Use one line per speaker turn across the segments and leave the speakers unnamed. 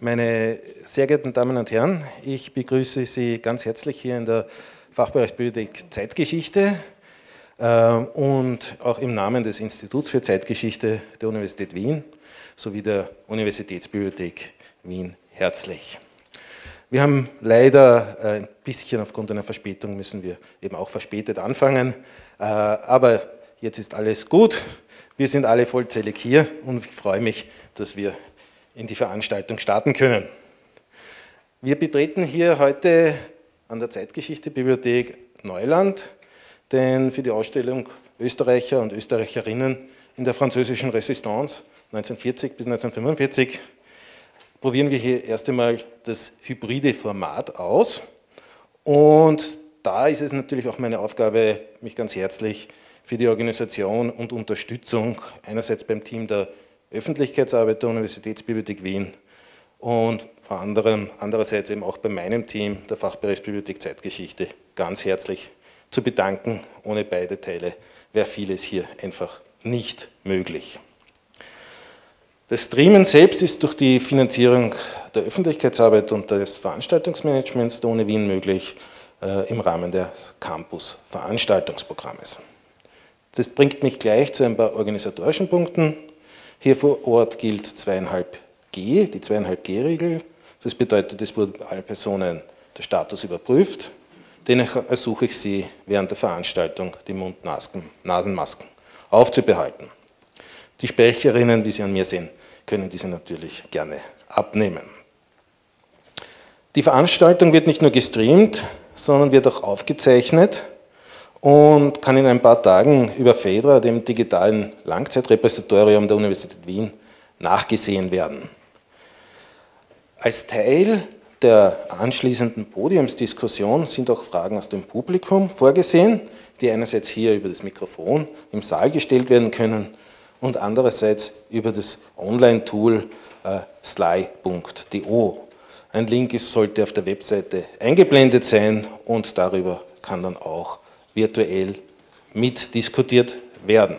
Meine sehr geehrten Damen und Herren, ich begrüße Sie ganz herzlich hier in der Fachbereichsbibliothek Zeitgeschichte und auch im Namen des Instituts für Zeitgeschichte der Universität Wien sowie der Universitätsbibliothek Wien herzlich. Wir haben leider ein bisschen aufgrund einer Verspätung müssen wir eben auch verspätet anfangen, aber jetzt ist alles gut. Wir sind alle vollzählig hier und ich freue mich, dass wir in die Veranstaltung starten können. Wir betreten hier heute an der Zeitgeschichte-Bibliothek Neuland, denn für die Ausstellung Österreicher und Österreicherinnen in der französischen Resistance 1940 bis 1945 probieren wir hier erst einmal das hybride Format aus. Und da ist es natürlich auch meine Aufgabe, mich ganz herzlich für die Organisation und Unterstützung einerseits beim Team der Öffentlichkeitsarbeit der Universitätsbibliothek Wien und andererseits eben auch bei meinem Team der Fachbereichsbibliothek Zeitgeschichte ganz herzlich zu bedanken. Ohne beide Teile wäre vieles hier einfach nicht möglich. Das Streamen selbst ist durch die Finanzierung der Öffentlichkeitsarbeit und des Veranstaltungsmanagements der Uni Wien möglich im Rahmen des Campus-Veranstaltungsprogrammes. Das bringt mich gleich zu ein paar organisatorischen Punkten. Hier vor Ort gilt 2,5G, die 2,5G-Regel. Das bedeutet, es wurden bei allen Personen der Status überprüft. Dennoch ersuche ich Sie, während der Veranstaltung die Mund-Nasen-Masken aufzubehalten. Die Sprecherinnen, wie Sie an mir sehen, können diese natürlich gerne abnehmen. Die Veranstaltung wird nicht nur gestreamt, sondern wird auch aufgezeichnet und kann in ein paar Tagen über FEDRA, dem digitalen Langzeitrepositorium der Universität Wien, nachgesehen werden. Als Teil der anschließenden Podiumsdiskussion sind auch Fragen aus dem Publikum vorgesehen, die einerseits hier über das Mikrofon im Saal gestellt werden können und andererseits über das Online-Tool sly.do. Ein Link sollte auf der Webseite eingeblendet sein und darüber kann dann auch virtuell mitdiskutiert werden.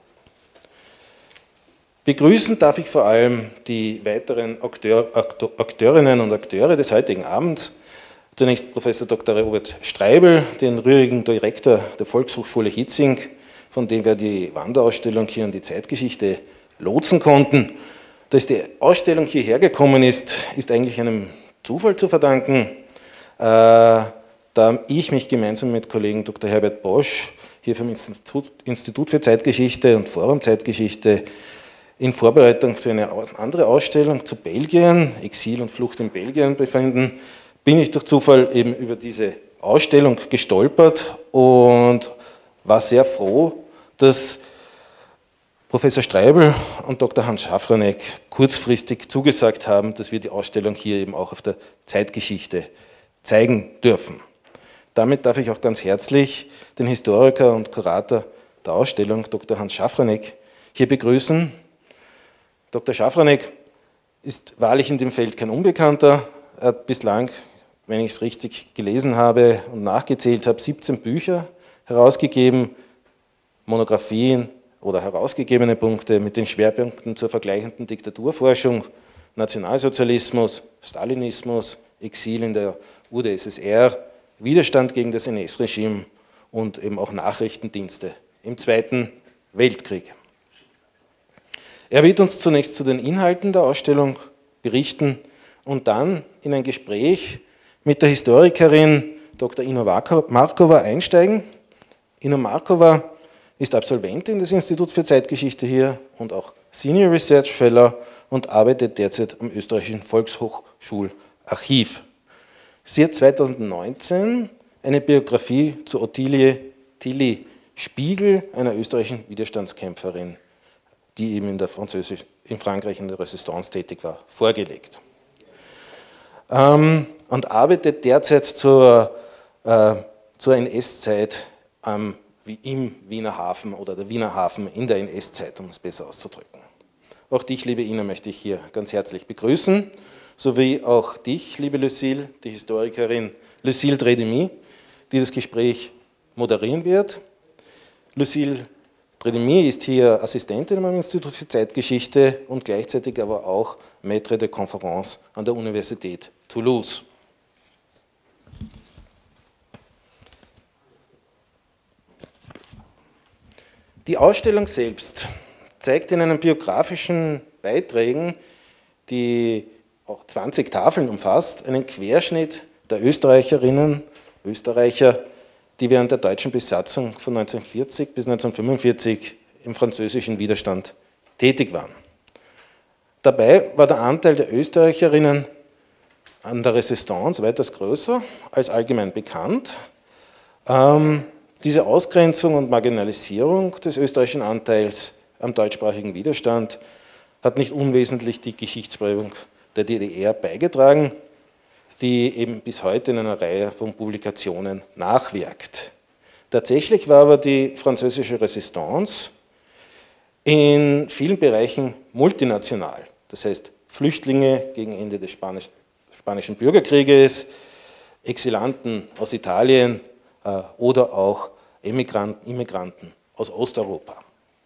Begrüßen darf ich vor allem die weiteren Akteurinnen und Akteure des heutigen Abends. Zunächst Professor Dr. Robert Streibel, den rührigen Direktor der Volkshochschule Hitzing, von dem wir die Wanderausstellung hier in die Zeitgeschichte lotsen konnten. Dass die Ausstellung hierher gekommen ist, ist eigentlich einem Zufall zu verdanken, da ich mich gemeinsam mit Kollegen Dr. Herbert Bosch hier vom Institut für Zeitgeschichte und Forum Zeitgeschichte in Vorbereitung für eine andere Ausstellung zu Belgien, Exil und Flucht in Belgien befinden, bin ich durch Zufall eben über diese Ausstellung gestolpert und war sehr froh, dass Professor Streibel und Dr. Hans Schafranek kurzfristig zugesagt haben, dass wir die Ausstellung hier eben auch auf der Zeitgeschichte zeigen dürfen. Damit darf ich auch ganz herzlich den Historiker und Kurator der Ausstellung, Dr. Hans Schafranek, hier begrüßen. Dr. Schafranek ist wahrlich in dem Feld kein Unbekannter. Er hat bislang, wenn ich es richtig gelesen habe und nachgezählt habe, 17 Bücher herausgegeben, Monographien oder herausgegebene Punkte mit den Schwerpunkten zur vergleichenden Diktaturforschung, Nationalsozialismus, Stalinismus, Exil in der UdSSR, Widerstand gegen das NS-Regime und eben auch Nachrichtendienste im Zweiten Weltkrieg. Er wird uns zunächst zu den Inhalten der Ausstellung berichten und dann in ein Gespräch mit der Historikerin Dr. Ina Markova einsteigen. Ina Markova ist Absolventin des Instituts für Zeitgeschichte hier und auch Senior Research Fellow und arbeitet derzeit am Österreichischen Volkshochschularchiv. Sie hat 2019 eine Biografie zu Ottilie Tilly Spiegel, einer österreichischen Widerstandskämpferin, die eben in Frankreich in der Resistance tätig war, vorgelegt. Und arbeitet derzeit zur NS-Zeit im Wiener Hafen oder der Wiener Hafen in der NS-Zeit, um es besser auszudrücken. Auch dich, liebe Ina, möchte ich hier ganz herzlich begrüßen, sowie auch dich, liebe Lucille, die Historikerin Lucille Trédemy, die das Gespräch moderieren wird. Lucille Frédémy ist hier Assistentin am Institut für Zeitgeschichte und gleichzeitig aber auch Maître de Conférence an der Universität Toulouse. Die Ausstellung selbst zeigt in einen biografischen Beiträgen, die auch 20 Tafeln umfasst, einen Querschnitt der Österreicherinnen, Österreicher, die während der deutschen Besatzung von 1940 bis 1945 im französischen Widerstand tätig waren. Dabei war der Anteil der Österreicherinnen an der Resistance weitaus größer als allgemein bekannt. Diese Ausgrenzung und Marginalisierung des österreichischen Anteils am deutschsprachigen Widerstand hat nicht unwesentlich die Geschichtsprägung der DDR beigetragen, die eben bis heute in einer Reihe von Publikationen nachwirkt. Tatsächlich war aber die französische Resistance in vielen Bereichen multinational, das heißt Flüchtlinge gegen Ende des Spanischen Bürgerkrieges, Exilanten aus Italien oder auch Immigranten aus Osteuropa.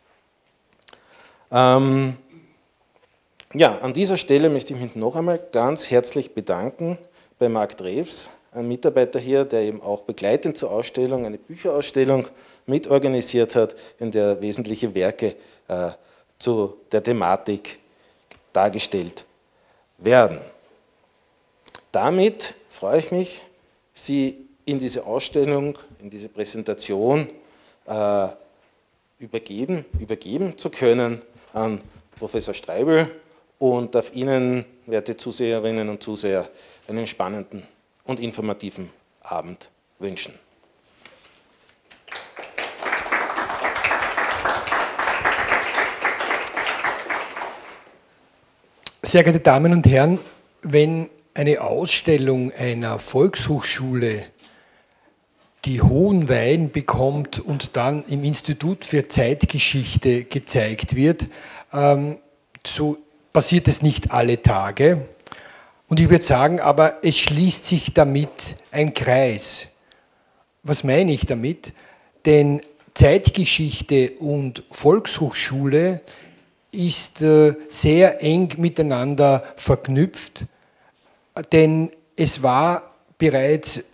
Ja, an dieser Stelle möchte ich mich noch einmal ganz herzlich bedanken bei Marc Drews, ein Mitarbeiter hier, der eben auch begleitend zur Ausstellung eine Bücherausstellung mitorganisiert hat, in der wesentliche Werke zu der Thematik dargestellt werden. Damit freue ich mich, Sie in diese Ausstellung, in diese Präsentation übergeben zu können an Professor Streibl und darf Ihnen, werte Zuseherinnen und Zuseher, einen spannenden und informativen Abend wünschen.
Sehr geehrte Damen und Herren, wenn eine Ausstellung einer Volkshochschule die hohen Weihen bekommt und dann im Institut für Zeitgeschichte gezeigt wird, so passiert es nicht alle Tage. Und ich würde sagen, aber es schließt sich damit ein Kreis. Was meine ich damit? Denn Zeitgeschichte und Volkshochschule ist sehr eng miteinander verknüpft, denn es war bereits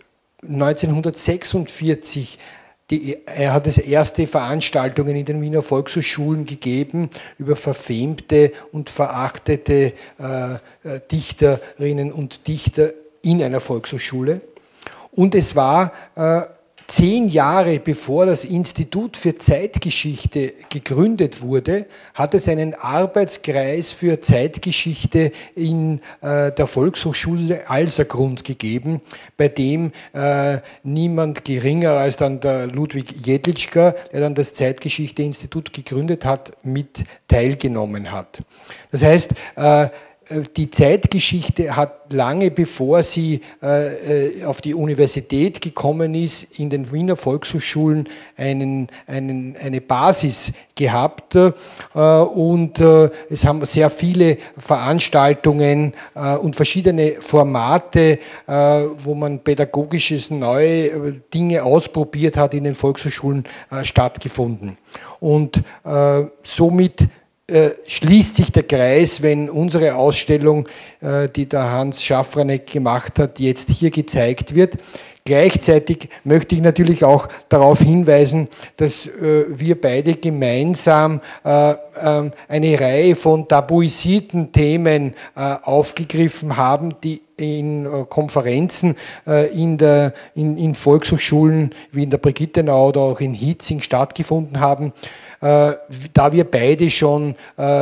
1946, er hat es erste Veranstaltungen in den Wiener Volkshochschulen gegeben über verfemte und verachtete Dichterinnen und Dichter in einer Volkshochschule. Und es war 10 Jahre bevor das Institut für Zeitgeschichte gegründet wurde, hat es einen Arbeitskreis für Zeitgeschichte in der Volkshochschule Alsergrund gegeben, bei dem niemand geringer als dann der Ludwig Jedlitschka, der dann das Zeitgeschichte-Institut gegründet hat, mit teilgenommen hat. Das heißt, die Zeitgeschichte hat lange bevor sie auf die Universität gekommen ist, in den Wiener Volkshochschulen eine Basis gehabt und es haben sehr viele Veranstaltungen und verschiedene Formate, wo man pädagogisches neue Dinge ausprobiert hat, in den Volkshochschulen stattgefunden. Und somit schließt sich der Kreis, wenn unsere Ausstellung, die der Hans Schaffranek gemacht hat, jetzt hier gezeigt wird. Gleichzeitig möchte ich natürlich auch darauf hinweisen, dass wir beide gemeinsam eine Reihe von tabuisierten Themen aufgegriffen haben, die in Konferenzen in Volkshochschulen wie in der Brigittenau oder auch in Hitzing stattgefunden haben. Da wir beide schon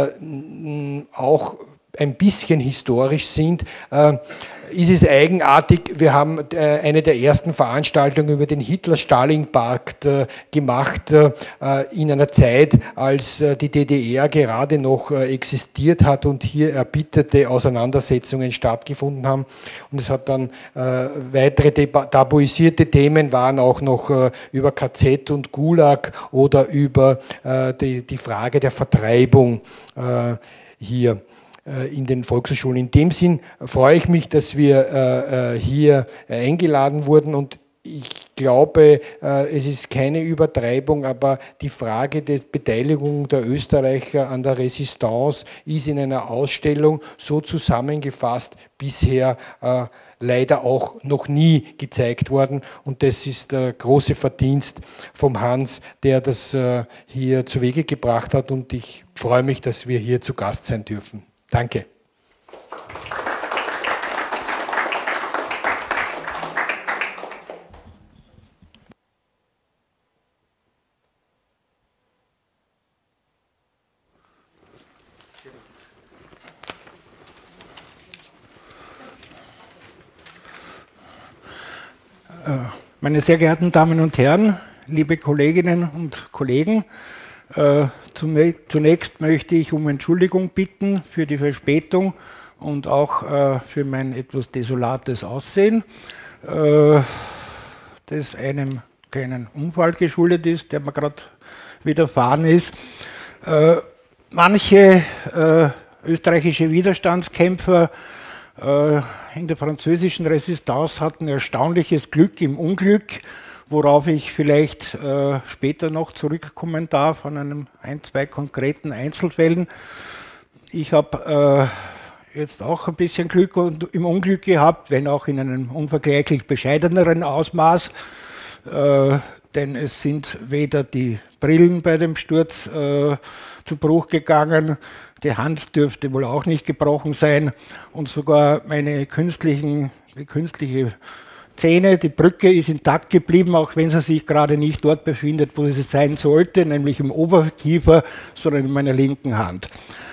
auch ein bisschen historisch sind, ist es eigenartig, wir haben eine der ersten Veranstaltungen über den Hitler-Stalin-Pakt gemacht in einer Zeit, als die DDR gerade noch existiert hat und hier erbitterte Auseinandersetzungen stattgefunden haben. Und es hat dann weitere tabuisierte Themen waren auch noch über KZ und Gulag oder über die Frage der Vertreibung hier in den Volkshochschulen. In dem Sinn freue ich mich, dass wir hier eingeladen wurden und ich glaube, es ist keine Übertreibung, aber die Frage der Beteiligung der Österreicher an der Resistance ist in einer Ausstellung so zusammengefasst bisher leider auch noch nie gezeigt worden, und das ist der große Verdienst vom Hans, der das hier zu Wege gebracht hat, und ich freue mich, dass wir hier zu Gast sein dürfen. Danke.
Meine sehr geehrten Damen und Herren, liebe Kolleginnen und Kollegen, zunächst möchte ich um Entschuldigung bitten für die Verspätung und auch für mein etwas desolates Aussehen, das einem kleinen Unfall geschuldet ist, der mir gerade widerfahren ist. Manche österreichische Widerstandskämpfer in der französischen Resistance hatten erstaunliches Glück im Unglück, worauf ich vielleicht später noch zurückkommen darf, an ein, zwei konkreten Einzelfällen. Ich habe jetzt auch ein bisschen Glück und im Unglück gehabt, wenn auch in einem unvergleichlich bescheideneren Ausmaß, denn es sind weder die Brillen bei dem Sturz zu Bruch gegangen, die Hand dürfte wohl auch nicht gebrochen sein, und sogar die künstliche Zähne, die Brücke ist intakt geblieben, auch wenn sie sich gerade nicht dort befindet, wo sie sein sollte, nämlich im Oberkiefer, sondern in meiner linken Hand.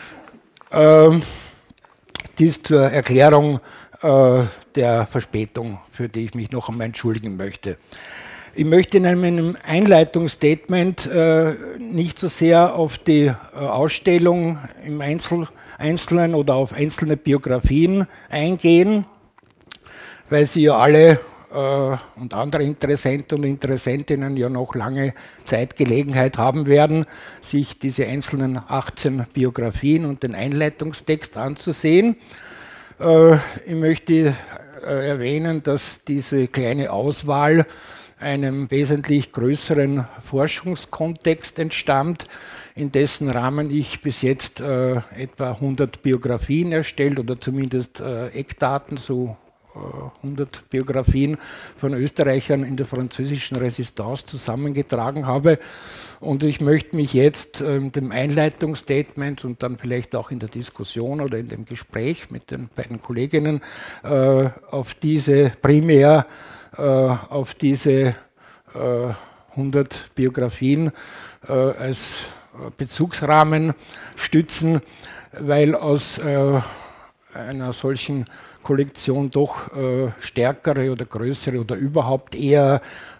Dies zur Erklärung der Verspätung, für die ich mich noch einmal entschuldigen möchte. Ich möchte in meinem Einleitungsstatement nicht so sehr auf die Ausstellung im Einzelnen oder auf einzelne Biografien eingehen, weil Sie ja alle und andere Interessenten und Interessentinnen ja noch lange Zeit, Gelegenheit haben werden, sich diese einzelnen 18 Biografien und den Einleitungstext anzusehen. Ich möchte erwähnen, dass diese kleine Auswahl einem wesentlich größeren Forschungskontext entstammt, in dessen Rahmen ich bis jetzt etwa 100 Biografien erstellt oder zumindest Eckdaten, so 100 Biografien von Österreichern in der französischen Resistance zusammengetragen habe. Und ich möchte mich jetzt in dem Einleitungsstatement und dann vielleicht auch in der Diskussion oder in dem Gespräch mit den beiden Kolleginnen auf diese 100 Biografien als Bezugsrahmen stützen, weil aus einer solchen Kollektion doch stärkere oder größere oder überhaupt eher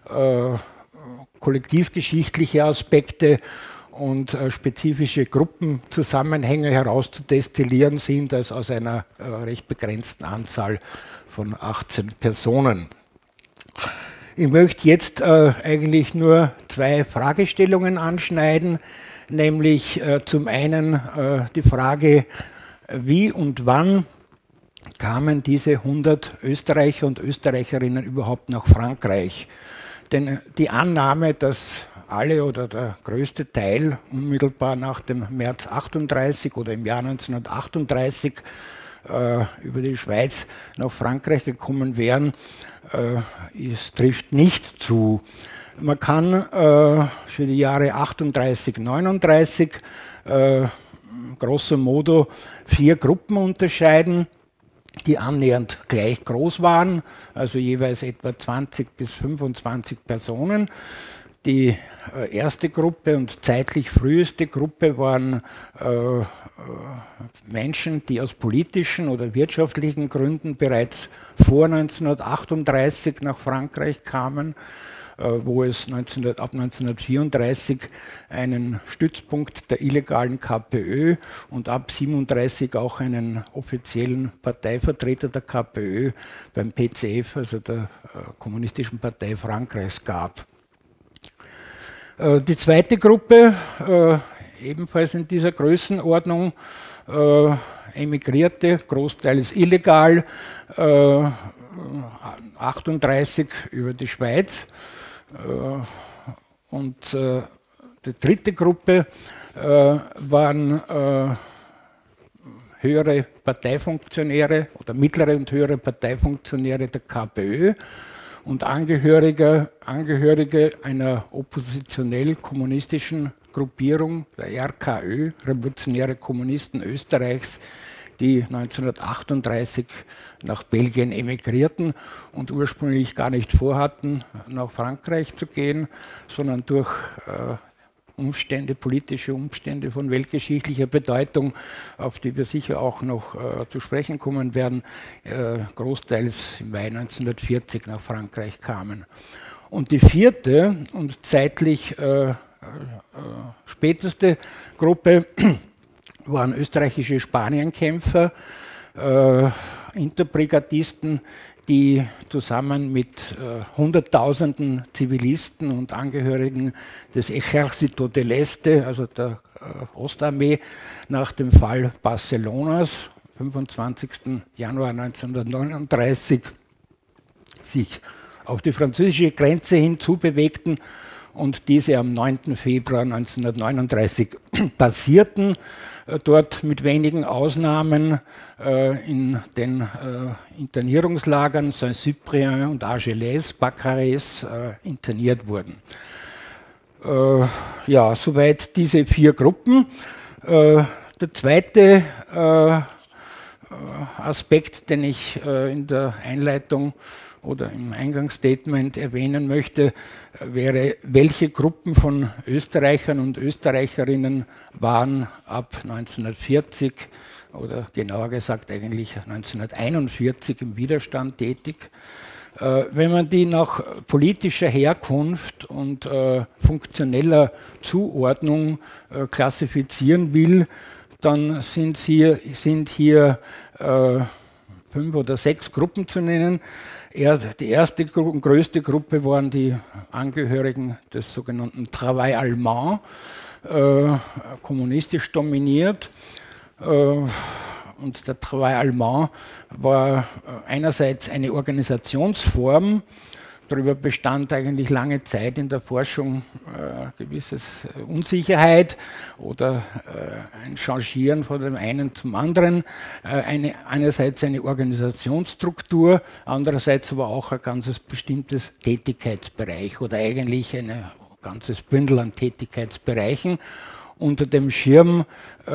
kollektivgeschichtliche Aspekte und spezifische Gruppenzusammenhänge herauszudestillieren sind, als aus einer recht begrenzten Anzahl von 18 Personen. Ich möchte jetzt eigentlich nur zwei Fragestellungen anschneiden, nämlich zum einen die Frage, wie und wann kamen diese 100 Österreicher und Österreicherinnen überhaupt nach Frankreich? Denn die Annahme, dass alle oder der größte Teil unmittelbar nach dem März 38 oder im Jahr 1938 über die Schweiz nach Frankreich gekommen wären, es trifft nicht zu. Man kann für die Jahre 38, 39 grosso modo 4 Gruppen unterscheiden, die annähernd gleich groß waren, also jeweils etwa 20 bis 25 Personen. Die erste Gruppe und zeitlich früheste Gruppe waren Menschen, die aus politischen oder wirtschaftlichen Gründen bereits vor 1938 nach Frankreich kamen, wo es ab 1934 einen Stützpunkt der illegalen KPÖ und ab 1937 auch einen offiziellen Parteivertreter der KPÖ beim PCF, also der Kommunistischen Partei Frankreichs, gab. Die zweite Gruppe, ebenfalls in dieser Größenordnung, emigrierte, großteils illegal, 38 über die Schweiz. Und die dritte Gruppe waren höhere Parteifunktionäre oder mittlere und höhere Parteifunktionäre der KPÖ und Angehörige einer oppositionell-kommunistischen Gruppierung, der RKÖ, Revolutionäre Kommunisten Österreichs, die 1938 nach Belgien emigrierten und ursprünglich gar nicht vorhatten, nach Frankreich zu gehen, sondern durch politische Umstände von weltgeschichtlicher Bedeutung, auf die wir sicher auch noch zu sprechen kommen werden, großteils im Mai 1940 nach Frankreich kamen. Und die vierte und zeitlich späteste Gruppe waren österreichische Spanienkämpfer, Interbrigadisten, die zusammen mit Hunderttausenden Zivilisten und Angehörigen des Ejército del Este, also der Ostarmee, nach dem Fall Barcelonas, 25. Januar 1939, sich auf die französische Grenze hinzubewegten und diese am 9. Februar 1939 passierten, dort mit wenigen Ausnahmen in den Internierungslagern Saint-Cyprien und Argelès, Baccarès interniert wurden. Ja, soweit diese vier Gruppen. Der zweite Aspekt, den ich in der Einleitung oder im Eingangsstatement erwähnen möchte, wäre, welche Gruppen von Österreichern und Österreicherinnen waren ab 1940 oder genauer gesagt eigentlich 1941 im Widerstand tätig. Wenn man die nach politischer Herkunft und funktioneller Zuordnung klassifizieren will, dann sind hier 5 oder 6 Gruppen zu nennen. Die erste und größte Gruppe waren die Angehörigen des sogenannten Travail Allemand, kommunistisch dominiert. Und der Travail Allemand war einerseits eine Organisationsform, darüber bestand eigentlich lange Zeit in der Forschung gewisse Unsicherheit oder ein Changieren von dem einen zum anderen. Einerseits eine Organisationsstruktur, andererseits aber auch ein ganz bestimmtes Tätigkeitsbereich oder eigentlich ein ganzes Bündel an Tätigkeitsbereichen unter dem Schirm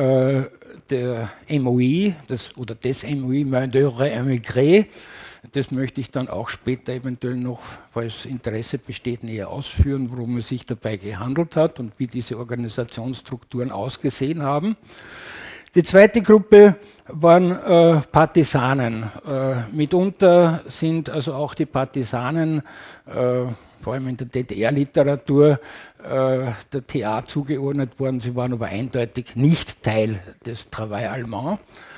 der MOI, des MOI Main d'Œuvre Émigrée. Das möchte ich dann auch später eventuell noch, falls Interesse besteht, näher ausführen, worum es sich dabei gehandelt hat und wie diese Organisationsstrukturen ausgesehen haben. Die zweite Gruppe waren Partisanen. Mitunter sind also auch die Partisanen, vor allem in der DDR-Literatur, der TA zugeordnet worden. Sie waren aber eindeutig nicht Teil des Travail Allemand.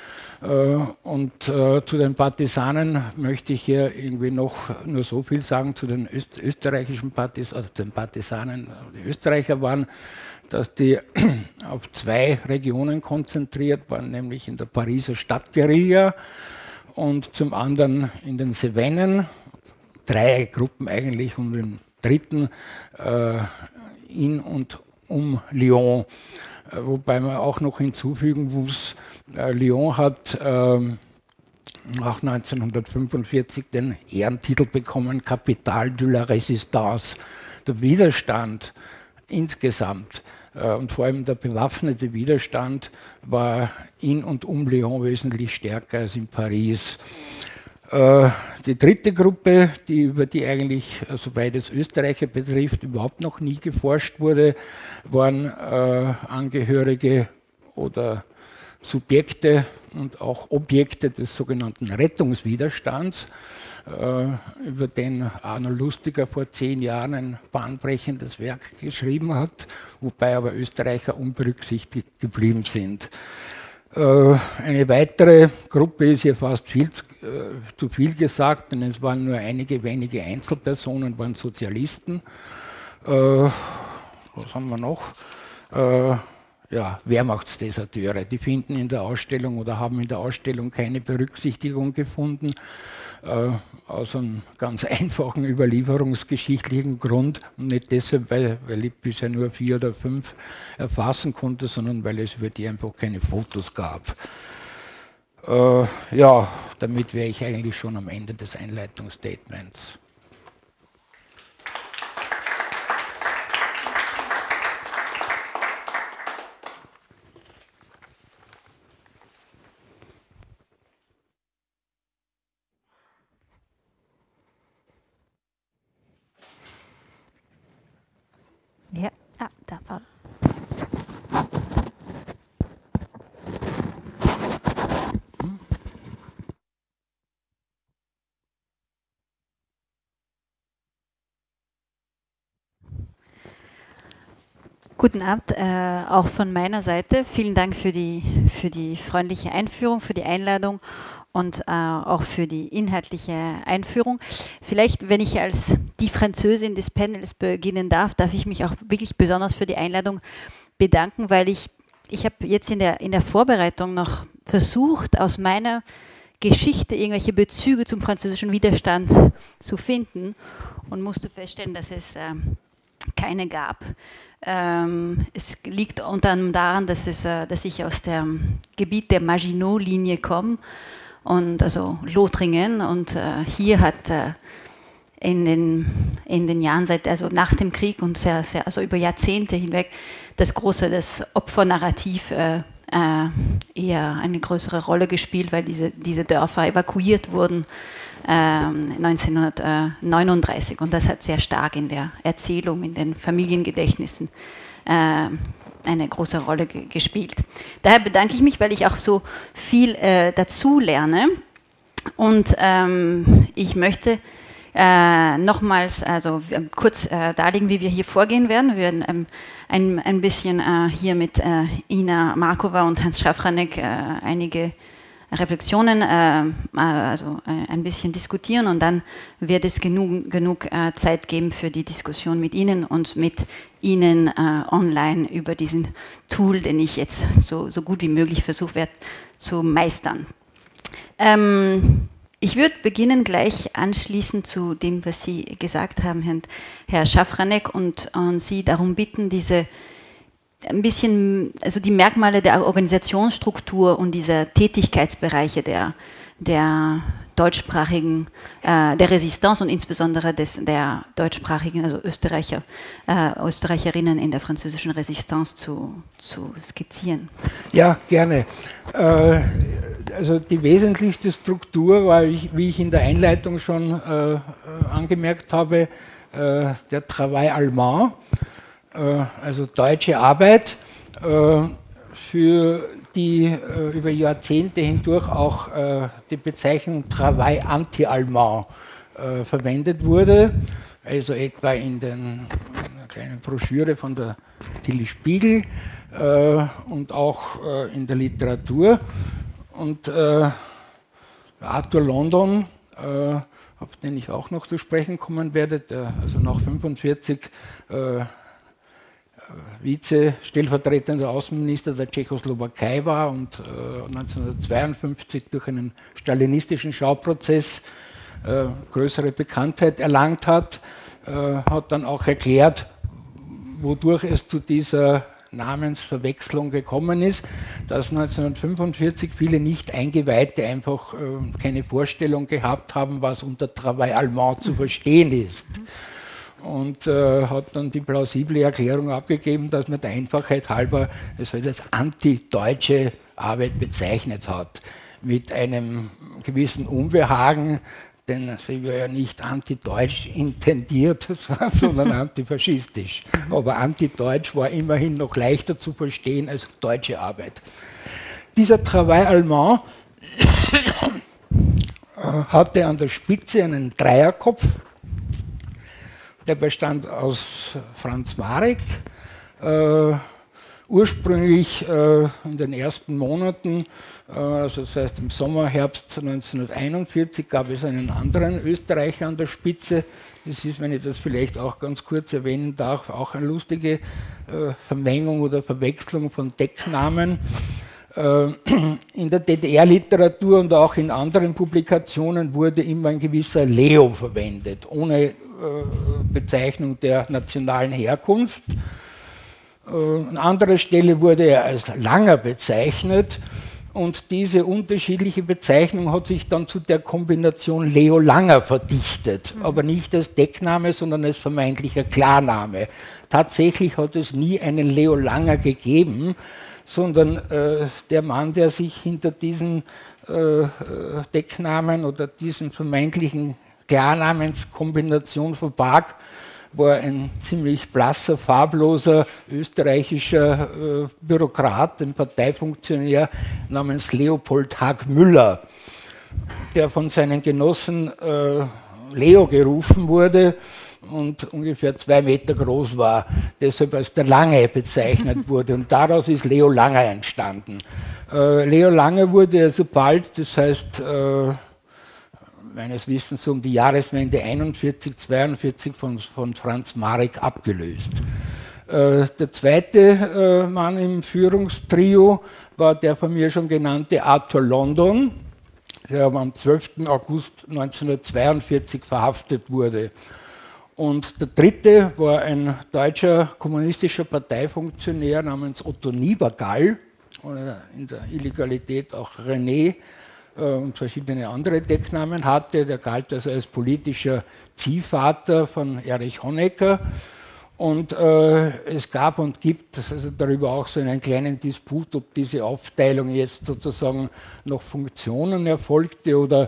Und zu den Partisanen möchte ich hier irgendwie noch nur so viel sagen, zu den österreichischen Partisanen, also den Partisanen, die Österreicher waren, dass die auf 2 Regionen konzentriert waren, nämlich in der Pariser Stadtguerilla und zum anderen in den Cevennen, 3 Gruppen eigentlich und im dritten in und um Lyon. Wobei man auch noch hinzufügen muss, Lyon hat nach 1945 den Ehrentitel bekommen, Capitale de la Résistance. Der Widerstand insgesamt und vor allem der bewaffnete Widerstand war in und um Lyon wesentlich stärker als in Paris. Die dritte Gruppe, über die eigentlich, soweit es Österreicher betrifft, überhaupt noch nie geforscht wurde, waren Angehörige oder Subjekte und auch Objekte des sogenannten Rettungswiderstands, über den Arno Lustiger vor 10 Jahren ein bahnbrechendes Werk geschrieben hat, wobei aber Österreicher unberücksichtigt geblieben sind. Eine weitere Gruppe ist hier fast zu viel gesagt, denn es waren nur einige wenige Einzelpersonen, waren Sozialisten. Was haben wir noch? Ja, Wehrmachtsdeserteure, die finden in der Ausstellung oder haben in der Ausstellung keine Berücksichtigung gefunden. aus einem ganz einfachen überlieferungsgeschichtlichen Grund und nicht deshalb, weil ich bisher nur 4 oder 5 erfassen konnte, sondern weil es über die einfach keine Fotos gab. Ja, damit wäre ich eigentlich schon am Ende des Einleitungsstatements.
Ja, da war. Guten Abend, auch von meiner Seite. Vielen Dank für die freundliche Einführung, für die Einladung und auch für die inhaltliche Einführung. Vielleicht, wenn ich als die Französin des Panels beginnen darf ich mich auch wirklich besonders für die Einladung bedanken, weil ich habe jetzt in der Vorbereitung noch versucht, aus meiner Geschichte irgendwelche Bezüge zum französischen Widerstand zu finden und musste feststellen, dass es keine gab. Es liegt unter anderem daran, dass ich aus dem Gebiet der Maginot-Linie komme, und also Lothringen, und hier hat in den Jahren also nach dem Krieg und also über Jahrzehnte hinweg das Opfernarrativ eher eine größere Rolle gespielt, weil diese Dörfer evakuiert wurden 1939, und das hat sehr stark in der Erzählung, in den Familiengedächtnissen eine große Rolle gespielt. Daher bedanke ich mich, weil ich auch so viel dazu lerne, und ich möchte nochmals kurz darlegen, wie wir hier vorgehen werden. Wir werden ein bisschen hier mit Ina Markova und Hans Szafranek einige Reflexionen, also ein bisschen diskutieren, und dann wird es genug Zeit geben für die Diskussion mit Ihnen und mit Ihnen online über diesen Tool, den ich jetzt so gut wie möglich versucht werde zu meistern. Ich würde beginnen gleich anschließend zu dem, was Sie gesagt haben, Herr Szafranek, und Sie darum bitten, ein bisschen, also die Merkmale der Organisationsstruktur und dieser Tätigkeitsbereiche der deutschsprachigen, der Resistance und insbesondere der deutschsprachigen, also Österreicherinnen in der französischen Resistance zu skizzieren.
Ja, gerne. Also die wesentlichste Struktur war, wie ich in der Einleitung schon angemerkt habe, der Travail allemand, also deutsche Arbeit, für die über Jahrzehnte hindurch auch die Bezeichnung Travail anti-allemand verwendet wurde, also etwa in einer kleinen Broschüre von der Tilly Spiegel und auch in der Literatur. Und Arthur London, auf den ich auch noch zu sprechen kommen werde, der also nach 1945 stellvertretender Außenminister der Tschechoslowakei war und 1952 durch einen stalinistischen Schauprozess größere Bekanntheit erlangt hat, hat dann auch erklärt, wodurch es zu dieser Namensverwechslung gekommen ist, dass 1945 viele Nicht-Eingeweihte einfach keine Vorstellung gehabt haben, was unter Travail allemand zu verstehen ist. Und hat dann die plausible Erklärung abgegeben, dass man der Einfachheit halber es als antideutsche Arbeit bezeichnet hat. Mit einem gewissen Unbehagen, denn sie war ja nicht antideutsch intendiert, sondern antifaschistisch. Aber antideutsch war immerhin noch leichter zu verstehen als deutsche Arbeit. Dieser Travail allemand hatte an der Spitze einen Dreierkopf. Der bestand aus Franz Marek. Ursprünglich in den ersten Monaten, also das heißt im Sommer, Herbst 1941, gab es einen anderen Österreicher an der Spitze. Das ist, wenn ich das vielleicht auch ganz kurz erwähnen darf, auch eine lustige Vermengung oder Verwechslung von Decknamen. In der DDR-Literatur und auch in anderen Publikationen wurde immer ein gewisser Leo verwendet, ohne Bezeichnung der nationalen Herkunft. An anderer Stelle wurde er als Langer bezeichnet und diese unterschiedliche Bezeichnung hat sich dann zu der Kombination Leo Langer verdichtet, aber nicht als Deckname, sondern als vermeintlicher Klarname. Tatsächlich hat es nie einen Leo Langer gegeben, sondern der Mann, der sich hinter diesen Decknamen oder diesen vermeintlichen Klarnamenskombination verbarg, war ein ziemlich blasser, farbloser österreichischer Bürokrat, ein Parteifunktionär namens Leopold Haag-Müller, der von seinen Genossen Leo gerufen wurde und ungefähr 2 Meter groß war, deshalb als der Lange bezeichnet wurde. Und daraus ist Leo Langer entstanden. Leo Langer wurde also bald, das heißt meines Wissens um die Jahreswende 41, 42 von Franz Marek abgelöst. Der zweite Mann im Führungstrio war der von mir schon genannte Arthur London, der am 12. August 1942 verhaftet wurde. Und der dritte war ein deutscher kommunistischer Parteifunktionär namens Otto Niebergall, oder in der Illegalität auch René, und verschiedene andere Decknamen hatte. Der galt also als politischer Ziehvater von Erich Honecker. Und es gab und gibt also darüber auch so einen kleinen Disput, ob diese Aufteilung jetzt sozusagen noch Funktionen erfolgte oder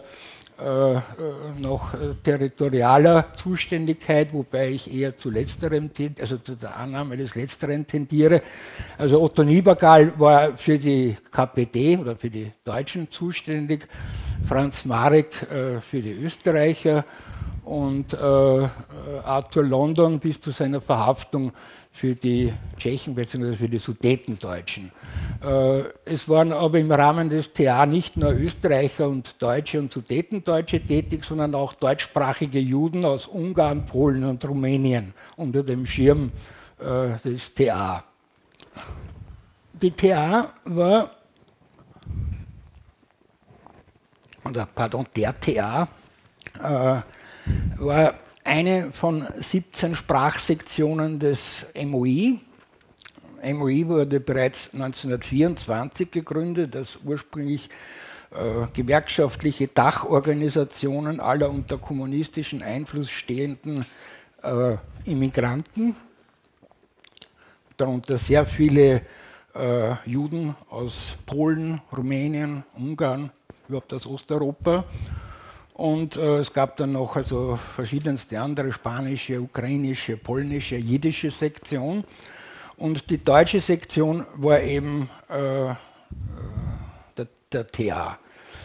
noch territorialer Zuständigkeit, wobei ich eher zu letzterem, also zu der Annahme des Letzteren tendiere. Also Otto Niebergall war für die KPD oder für die Deutschen zuständig, Franz Marek für die Österreicher und Arthur London bis zu seiner Verhaftung für die Tschechen bzw. für die Sudetendeutschen. Es waren aber im Rahmen des TA nicht nur Österreicher und Deutsche und Sudetendeutsche tätig, sondern auch deutschsprachige Juden aus Ungarn, Polen und Rumänien unter dem Schirm des TA. Die TA war, oder pardon, der TA war eine von 17 Sprachsektionen des MOI. MOI wurde bereits 1924 gegründet, als ursprünglich gewerkschaftliche Dachorganisationen aller unter kommunistischen Einfluss stehenden Immigranten, darunter sehr viele Juden aus Polen, Rumänien, Ungarn, überhaupt aus Osteuropa. Und es gab dann noch also verschiedenste andere, spanische, ukrainische, polnische, jiddische Sektion. Und die deutsche Sektion war eben der TA.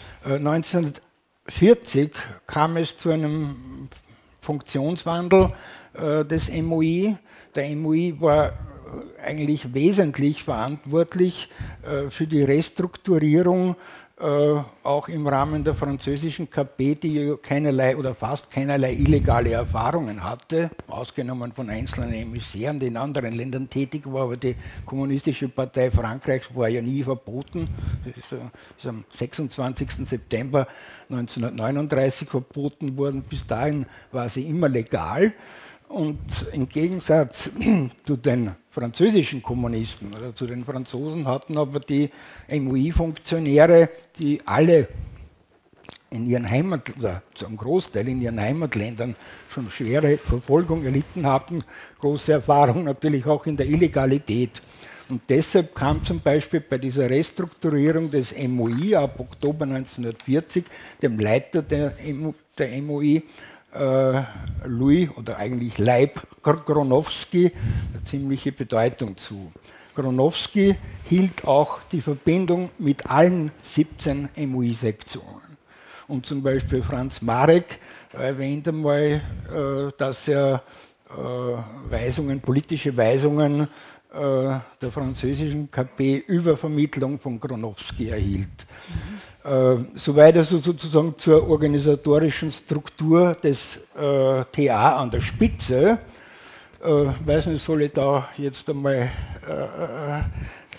1940 kam es zu einem Funktionswandel des MOI. Der MOI war eigentlich wesentlich verantwortlich für die Restrukturierung auch im Rahmen der französischen KP, die keinerlei oder fast keinerlei illegale Erfahrungen hatte, ausgenommen von einzelnen Emissären, die in anderen Ländern tätig war, aber die Kommunistische Partei Frankreichs war ja nie verboten. Das ist am 26. September 1939 verboten worden. Bis dahin war sie immer legal. Und im Gegensatz zu den französischen Kommunisten oder zu den Franzosen hatten aber die MOI-Funktionäre, die alle in ihren oder zum Großteil in ihren Heimatländern schon schwere Verfolgung erlitten hatten, große Erfahrung natürlich auch in der Illegalität. Und deshalb kam zum Beispiel bei dieser Restrukturierung des MOI ab Oktober 1940 dem Leiter der MOI, Louis oder eigentlich Leib Gronowski eine ziemliche Bedeutung zu. Gronowski hielt auch die Verbindung mit allen 17 MOI-Sektionen. Und zum Beispiel Franz Marek erwähnt einmal, dass er politische Weisungen der französischen KP über Vermittlung von Gronowski erhielt. Soweit also sozusagen zur organisatorischen Struktur des TA an der Spitze. Weiß nicht, soll ich da jetzt einmal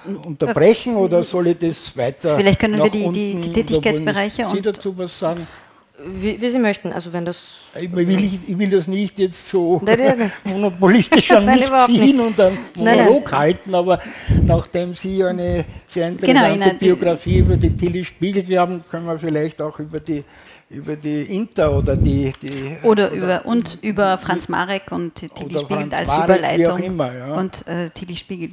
unterbrechen oder soll ich das weiter?
Vielleicht können wir
unten,
die Tätigkeitsbereiche
Sie dazu was sagen?
Wie Sie möchten, also wenn das...
Ich will das nicht jetzt so monopolistisch an mich ziehen und einen Monolog halten, aber nachdem Sie eine sehr interessante Biografie über die Tilly Spiegel haben, können wir vielleicht auch über die Inter oder
über Franz Marek und Tilly Spiegel als Überleitung.
Wie auch immer, ja.
Und Tilly Spiegel.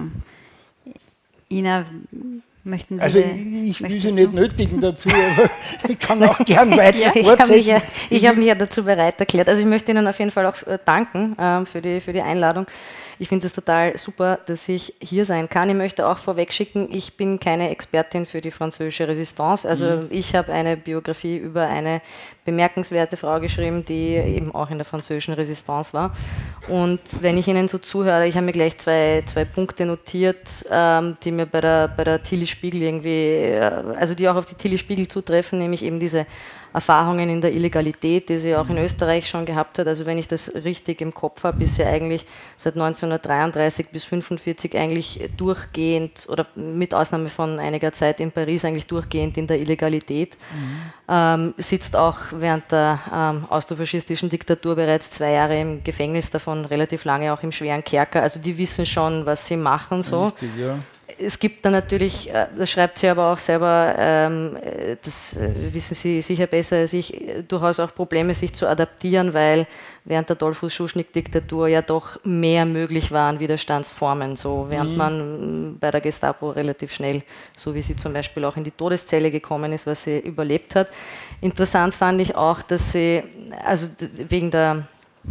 Ina, möchten Sie?
Also ich will Sie nicht nötigen dazu, aber ich kann auch gern weiter
fortsetzen. Ich habe mich ja dazu bereit erklärt. Also ich möchte Ihnen auf jeden Fall auch danken für die Einladung. Ich finde es total super, dass ich hier sein kann. Ich möchte auch vorweg schicken, ich bin keine Expertin für die französische Resistance. Also ich habe eine Biografie über eine bemerkenswerte Frau geschrieben, die eben auch in der französischen Resistance war. Und wenn ich Ihnen so zuhöre, ich habe mir gleich zwei Punkte notiert, die mir bei der Tilly Spiegel irgendwie, also die auch auf die Tilly Spiegel zutreffen, nämlich eben diese Erfahrungen in der Illegalität, die sie auch in Österreich schon gehabt hat. Also wenn ich das richtig im Kopf habe, ist sie eigentlich seit 1933 bis 1945 eigentlich durchgehend oder mit Ausnahme von einiger Zeit in Paris eigentlich durchgehend in der Illegalität. Sitzt auch während der austrofaschistischen Diktatur bereits 2 Jahre im Gefängnis, davon relativ lange auch im schweren Kerker. Also die wissen schon, was sie machen. So.
Richtig, ja.
Es gibt dann natürlich, das schreibt sie aber auch selber, das wissen Sie sicher besser als ich, durchaus auch Probleme, sich zu adaptieren, weil während der Dollfuß-Schuschnigg-Diktatur ja doch mehr möglich waren Widerstandsformen, so während man bei der Gestapo relativ schnell, so wie sie zum Beispiel auch in die Todeszelle gekommen ist, was sie überlebt hat. Interessant fand ich auch, dass sie, also wegen der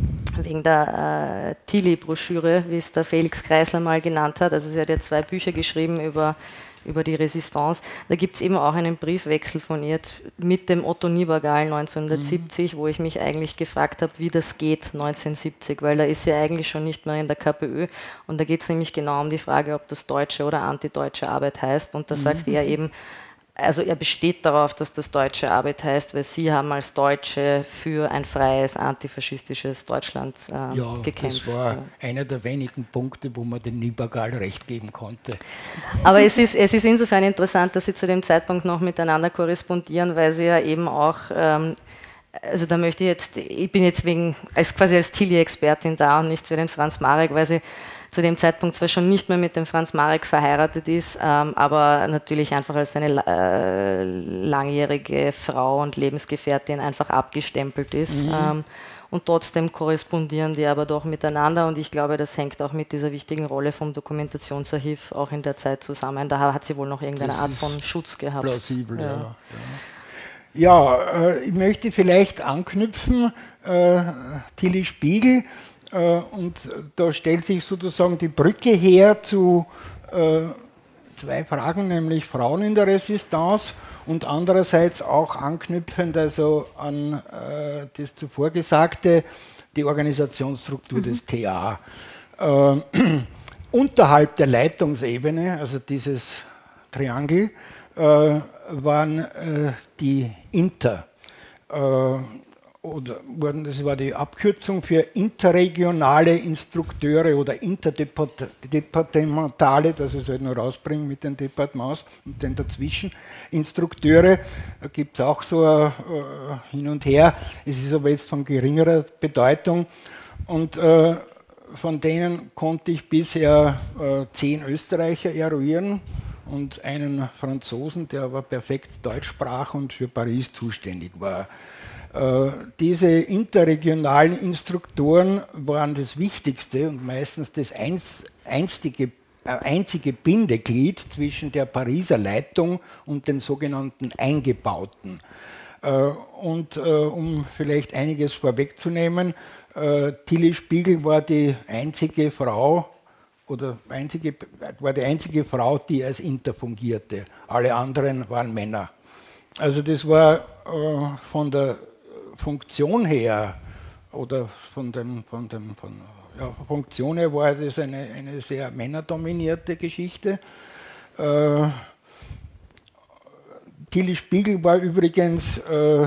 Tilly-Broschüre, wie es der Felix Kreisler mal genannt hat. Also sie hat ja 2 Bücher geschrieben über die Resistance. Da gibt es eben auch einen Briefwechsel von ihr mit dem Otto Niebergall 1970, wo ich mich eigentlich gefragt habe, wie das geht 1970, weil da ist sie eigentlich schon nicht mehr in der KPÖ und da geht es nämlich genau um die Frage, ob das deutsche oder antideutsche Arbeit heißt und da sagt er eben, also er besteht darauf, dass das deutsche Arbeit heißt, weil Sie haben als Deutsche für ein freies, antifaschistisches Deutschland gekämpft.
Das war einer der wenigen Punkte, wo man den Niebergall recht geben konnte.
Aber es ist insofern interessant, dass Sie zu dem Zeitpunkt noch miteinander korrespondieren, weil Sie ja eben auch, also da möchte ich bin jetzt quasi als Tilly-Expertin da und nicht für den Franz Marek, weil sie zu dem Zeitpunkt zwar schon nicht mehr mit dem Franz Marek verheiratet ist, aber natürlich einfach als eine langjährige Frau und Lebensgefährtin einfach abgestempelt ist. Und trotzdem korrespondieren die aber doch miteinander und ich glaube, das hängt auch mit dieser wichtigen Rolle vom Dokumentationsarchiv auch in der Zeit zusammen. Da hat sie wohl noch irgendeine Art von Schutz gehabt.
Plausibel, ja. Ich möchte vielleicht anknüpfen, Tilly Spiegel, und da stellt sich sozusagen die Brücke her zu 2 Fragen, nämlich Frauen in der Resistance und andererseits auch anknüpfend also an das zuvor Gesagte, die Organisationsstruktur des TA. Unterhalb der Leitungsebene, also dieses Triangel, waren die Inter. Das war die Abkürzung für interregionale Instrukteure oder interdepartementale, das ist halt noch rausbringen mit den Departements und den dazwischen Instrukteure. Da gibt es auch so hin und her. Es ist aber jetzt von geringerer Bedeutung und von denen konnte ich bisher 10 Österreicher eruieren und einen Franzosen, der aber perfekt Deutsch sprach und für Paris zuständig war. Diese interregionalen Instruktoren waren das Wichtigste und meistens das einzige Bindeglied zwischen der Pariser Leitung und den sogenannten Eingebauten. Um vielleicht einiges vorwegzunehmen, Tilly Spiegel war die einzige Frau, die als Inter fungierte. Alle anderen waren Männer. Also das war von der Funktion her oder von Funktion her war das eine sehr männerdominierte Geschichte. Tilly Spiegel war übrigens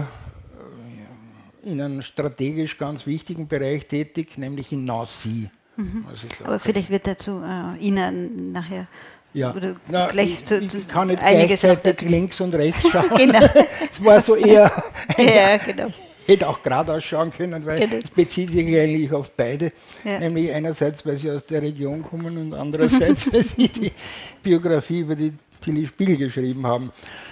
in einem strategisch ganz wichtigen Bereich tätig, nämlich in Nancy.
Aber vielleicht wird dazu Ina nachher
Ja.
Oder
Na,
gleich
ich kann nicht
einiges
gleichzeitig links und rechts schauen.
Genau.
Es war so eher,
Ja, genau.
hätte auch gerade ausschauen können, weil
Genau.
es bezieht sich eigentlich auf beide.
Ja.
Nämlich einerseits, weil sie aus der Region kommen und andererseits, weil sie die Biografie über die Tilly Spiegel geschrieben haben.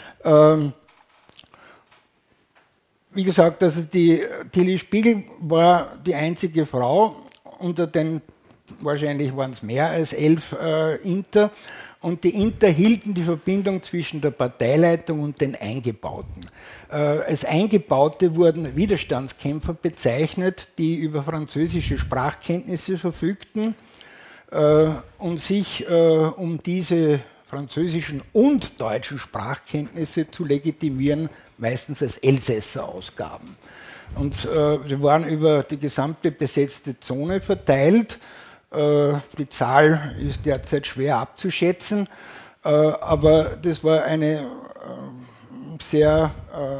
Wie gesagt, also die Tilly Spiegel war die einzige Frau unter den, wahrscheinlich waren es mehr als 11 Inter, und die Inter hielten die Verbindung zwischen der Parteileitung und den Eingebauten. Als Eingebaute wurden Widerstandskämpfer bezeichnet, die über französische Sprachkenntnisse verfügten und sich um diese französischen und deutschen Sprachkenntnisse zu legitimieren, meistens als Elsässer ausgaben. Und sie waren über die gesamte besetzte Zone verteilt. Die Zahl ist derzeit schwer abzuschätzen, aber das war eine sehr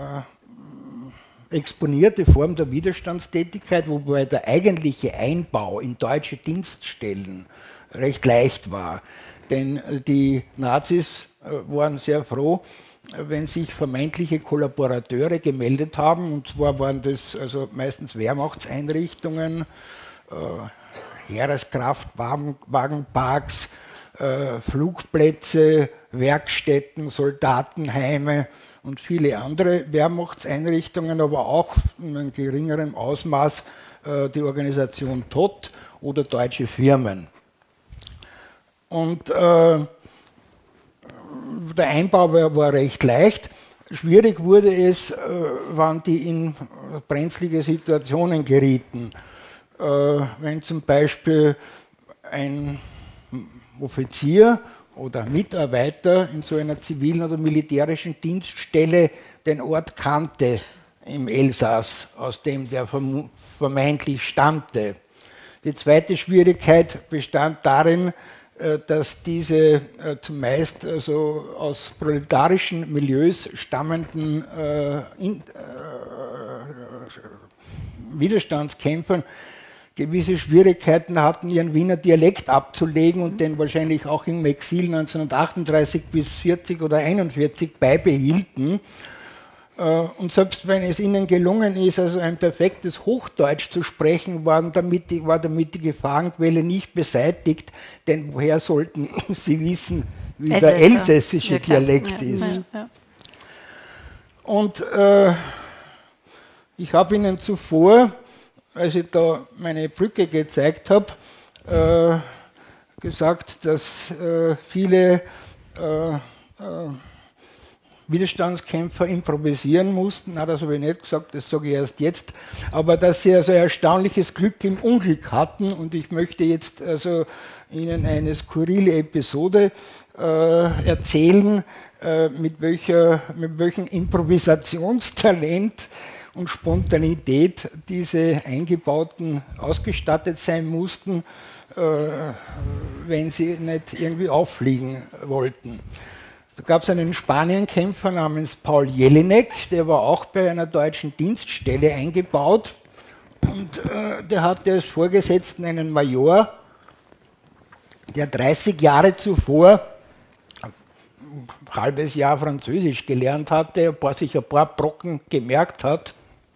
exponierte Form der Widerstandstätigkeit, wobei der eigentliche Einbau in deutsche Dienststellen recht leicht war. Denn die Nazis waren sehr froh, wenn sich vermeintliche Kollaborateure gemeldet haben. Und zwar waren das also meistens Wehrmachtseinrichtungen, Heereskraftwagenparks, Flugplätze, Werkstätten, Soldatenheime und viele andere Wehrmachtseinrichtungen, aber auch in einem geringeren Ausmaß die Organisation TOT oder deutsche Firmen. Und der Einbau war recht leicht. Schwierig wurde es, wann die in brenzlige Situationen gerieten. Wenn zum Beispiel ein Offizier oder Mitarbeiter in so einer zivilen oder militärischen Dienststelle den Ort kannte im Elsass, aus dem der vermeintlich stammte. Die zweite Schwierigkeit bestand darin, dass diese zumeist also aus proletarischen Milieus stammenden Widerstandskämpfern gewisse Schwierigkeiten hatten, ihren Wiener Dialekt abzulegen und den wahrscheinlich auch im Exil 1938 bis 40 oder 41 beibehielten. Und selbst wenn es ihnen gelungen ist, also ein perfektes Hochdeutsch zu sprechen, war damit die Gefahrenquelle nicht beseitigt, denn woher sollten sie wissen, wie der elsässische Dialekt ist? Ja. Und ich habe Ihnen zuvor, als ich da meine Brücke gezeigt habe, gesagt, dass viele Widerstandskämpfer improvisieren mussten. Na, das habe ich nicht gesagt, das sage ich erst jetzt. Aber dass sie also erstaunliches Glück im Unglück hatten. Und ich möchte jetzt also Ihnen eine skurrile Episode erzählen, mit welchem Improvisationstalent und Spontanität diese Eingebauten ausgestattet sein mussten, wenn sie nicht irgendwie auffliegen wollten. Da gab es einen Spanienkämpfer namens Paul Jelinek, der war auch bei einer deutschen Dienststelle eingebaut und der hatte als Vorgesetzten einen Major, der 30 Jahre zuvor ein halbes Jahr Französisch gelernt hatte, sich ein paar Brocken gemerkt hat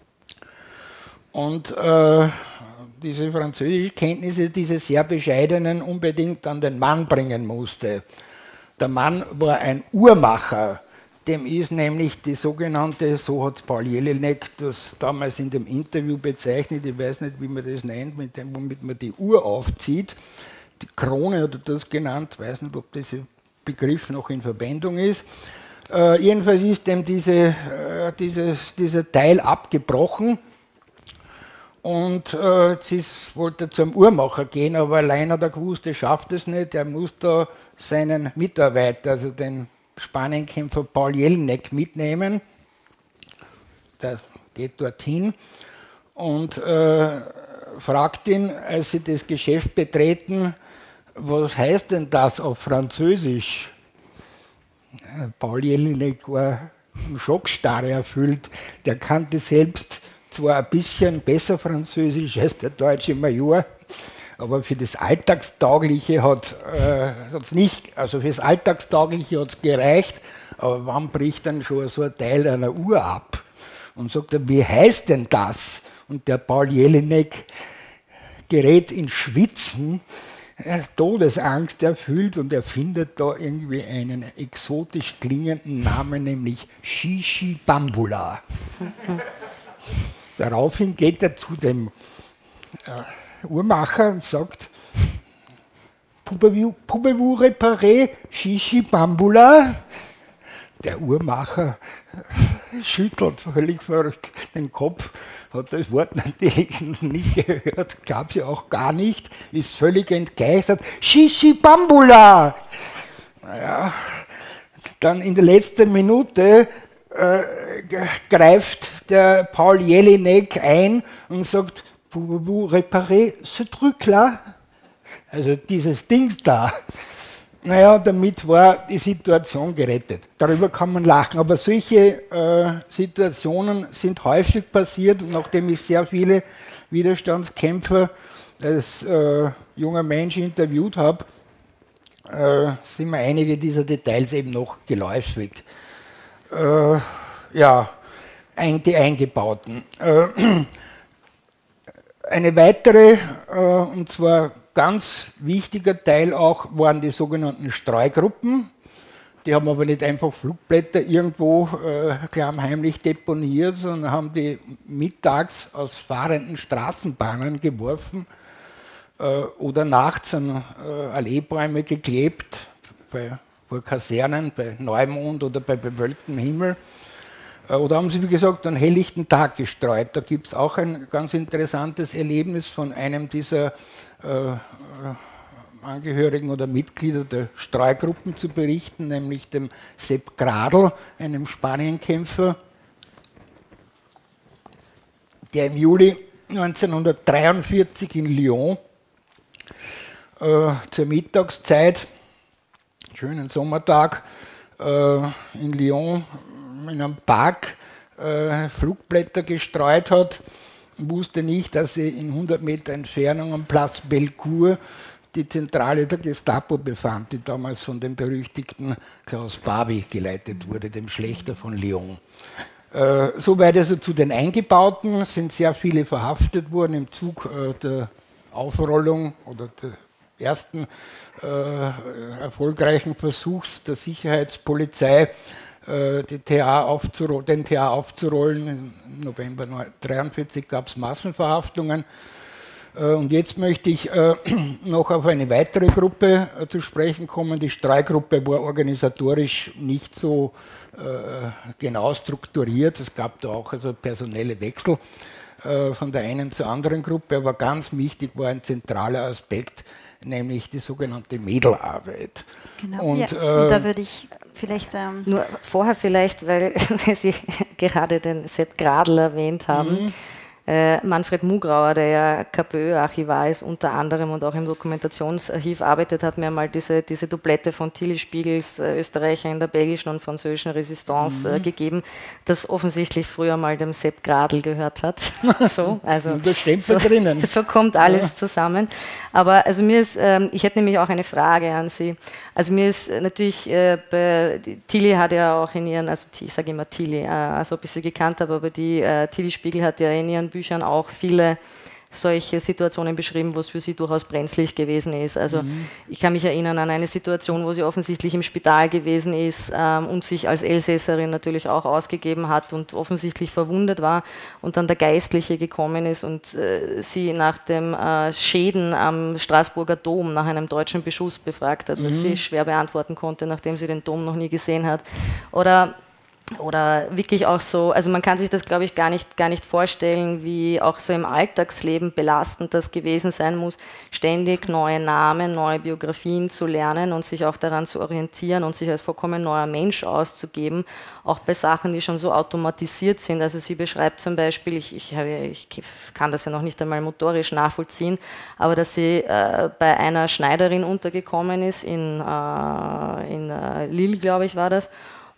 und diese Französischkenntnisse, diese sehr bescheidenen, unbedingt an den Mann bringen musste. Der Mann war ein Uhrmacher, dem ist nämlich die sogenannte, so hat Paul Jelinek das damals in dem Interview bezeichnet, ich weiß nicht, wie man das nennt, mit dem, womit man die Uhr aufzieht, die Krone hat er das genannt, weiß nicht, ob dieser Begriff noch in Verwendung ist. Jedenfalls ist dem dieser Teil abgebrochen. Und jetzt wollte er zum Uhrmacher gehen, aber allein hat er gewusst, er schafft es nicht. Er muss da seinen Mitarbeiter, also den Spanienkämpfer Paul Jelinek, mitnehmen. Der geht dorthin und fragt ihn, als sie das Geschäft betreten, was heißt denn das auf Französisch? Paul Jelinek war im Schockstarre erfüllt. Der kannte selbst zwar ein bisschen besser Französisch als der deutsche Major, Aber für das Alltagstaugliche hat es nicht, also für das Alltagstaugliche hat es gereicht, aber wann bricht dann schon so ein Teil einer Uhr ab? Und sagt er, wie heißt denn das? Und der Paul Jelinek gerät in Schwitzen, Todesangst erfüllt, und er findet da irgendwie einen exotisch klingenden Namen, nämlich Shishi Bambula. Daraufhin geht er zu dem Uhrmacher und sagt, Pouvez-vous réparer Shishi Bambula? Der Uhrmacher schüttelt völlig verrückt den Kopf, hat das Wort natürlich nicht gehört, gab es ja auch gar nicht, ist völlig entgeistert. Shishi Bambula! Naja, dann in der letzten Minute greift der Paul Jelinek ein und sagt, Pouvez-vous réparer ce truc-là? Also dieses Ding da. Naja, damit war die Situation gerettet. Darüber kann man lachen, aber solche Situationen sind häufig passiert, und nachdem ich sehr viele Widerstandskämpfer als junger Mensch interviewt habe, sind mir einige dieser Details eben noch geläufig. Ja, die eingebauten. Eine weitere, und zwar ganz wichtiger Teil auch, waren die sogenannten Streugruppen. Die haben aber nicht einfach Flugblätter irgendwo klammheimlich deponiert, sondern haben die mittags aus fahrenden Straßenbahnen geworfen oder nachts an Alleebäume geklebt, vor Kasernen, bei Neumond oder bei bewölktem Himmel. Oder haben sie, wie gesagt, einen helllichten Tag gestreut. Da gibt es auch ein ganz interessantes Erlebnis von einem dieser Angehörigen oder Mitglieder der Streugruppen zu berichten, nämlich dem Sepp Gradl, einem Spanienkämpfer, der im Juli 1943 in Lyon zur Mittagszeit, schönen Sommertag, in Lyon in einem Park Flugblätter gestreut hat, wusste nicht, dass sie in 100 Meter Entfernung am Place Bellecour die Zentrale der Gestapo befand, die damals von dem berüchtigten Klaus Barbie geleitet wurde, dem Schlächter von Lyon. Soweit also zu den Eingebauten, sind sehr viele verhaftet worden im Zug der Aufrollung oder der ersten erfolgreichen Versuchs der Sicherheitspolizei, den TA aufzurollen. Im November 1943 gab es Massenverhaftungen. Und jetzt möchte ich noch auf eine weitere Gruppe zu sprechen kommen. Die Streugruppe war organisatorisch nicht so genau strukturiert. Es gab da auch also personelle Wechsel von der einen zur anderen Gruppe, aber ganz wichtig war ein zentraler Aspekt, nämlich die sogenannte Mädelarbeit.
Genau, und da würde ich vielleicht...
Nur vorher vielleicht, weil Sie gerade den Sepp Gradl erwähnt haben, Manfred Mugrauer, der ja KPÖ-Archivar ist unter anderem und auch im Dokumentationsarchiv arbeitet, hat mir mal diese Doublette von Tilly Spiegels Österreicher in der belgischen und französischen Resistance gegeben, das offensichtlich früher mal dem Sepp Gradl gehört hat. So, also
und das steht so drinnen.
So kommt alles zusammen. Aber also ich hätte nämlich auch eine Frage an Sie. Also mir ist natürlich, Tilly hat ja auch in ihren, also ich sage immer Tilly, als ob ich sie gekannt habe, aber die Tilly Spiegel hat ja in ihren Büchern auch viele solche Situationen beschrieben, wo es für sie durchaus brenzlig gewesen ist. Also ich kann mich erinnern an eine Situation, wo sie offensichtlich im Spital gewesen ist und sich als Elsässerin natürlich auch ausgegeben hat und offensichtlich verwundet war und dann der Geistliche gekommen ist und sie nach dem Schäden am Straßburger Dom nach einem deutschen Beschuss befragt hat, was sie schwer beantworten konnte, nachdem sie den Dom noch nie gesehen hat. Oder wirklich auch so, also man kann sich das, glaube ich, gar nicht vorstellen, wie auch so im Alltagsleben belastend das gewesen sein muss, ständig neue Namen, neue Biografien zu lernen und sich auch daran zu orientieren und sich als vollkommen neuer Mensch auszugeben, auch bei Sachen, die schon so automatisiert sind. Also sie beschreibt zum Beispiel, ich kann das ja noch nicht einmal motorisch nachvollziehen, aber dass sie bei einer Schneiderin untergekommen ist, in Lille, glaube ich, war das,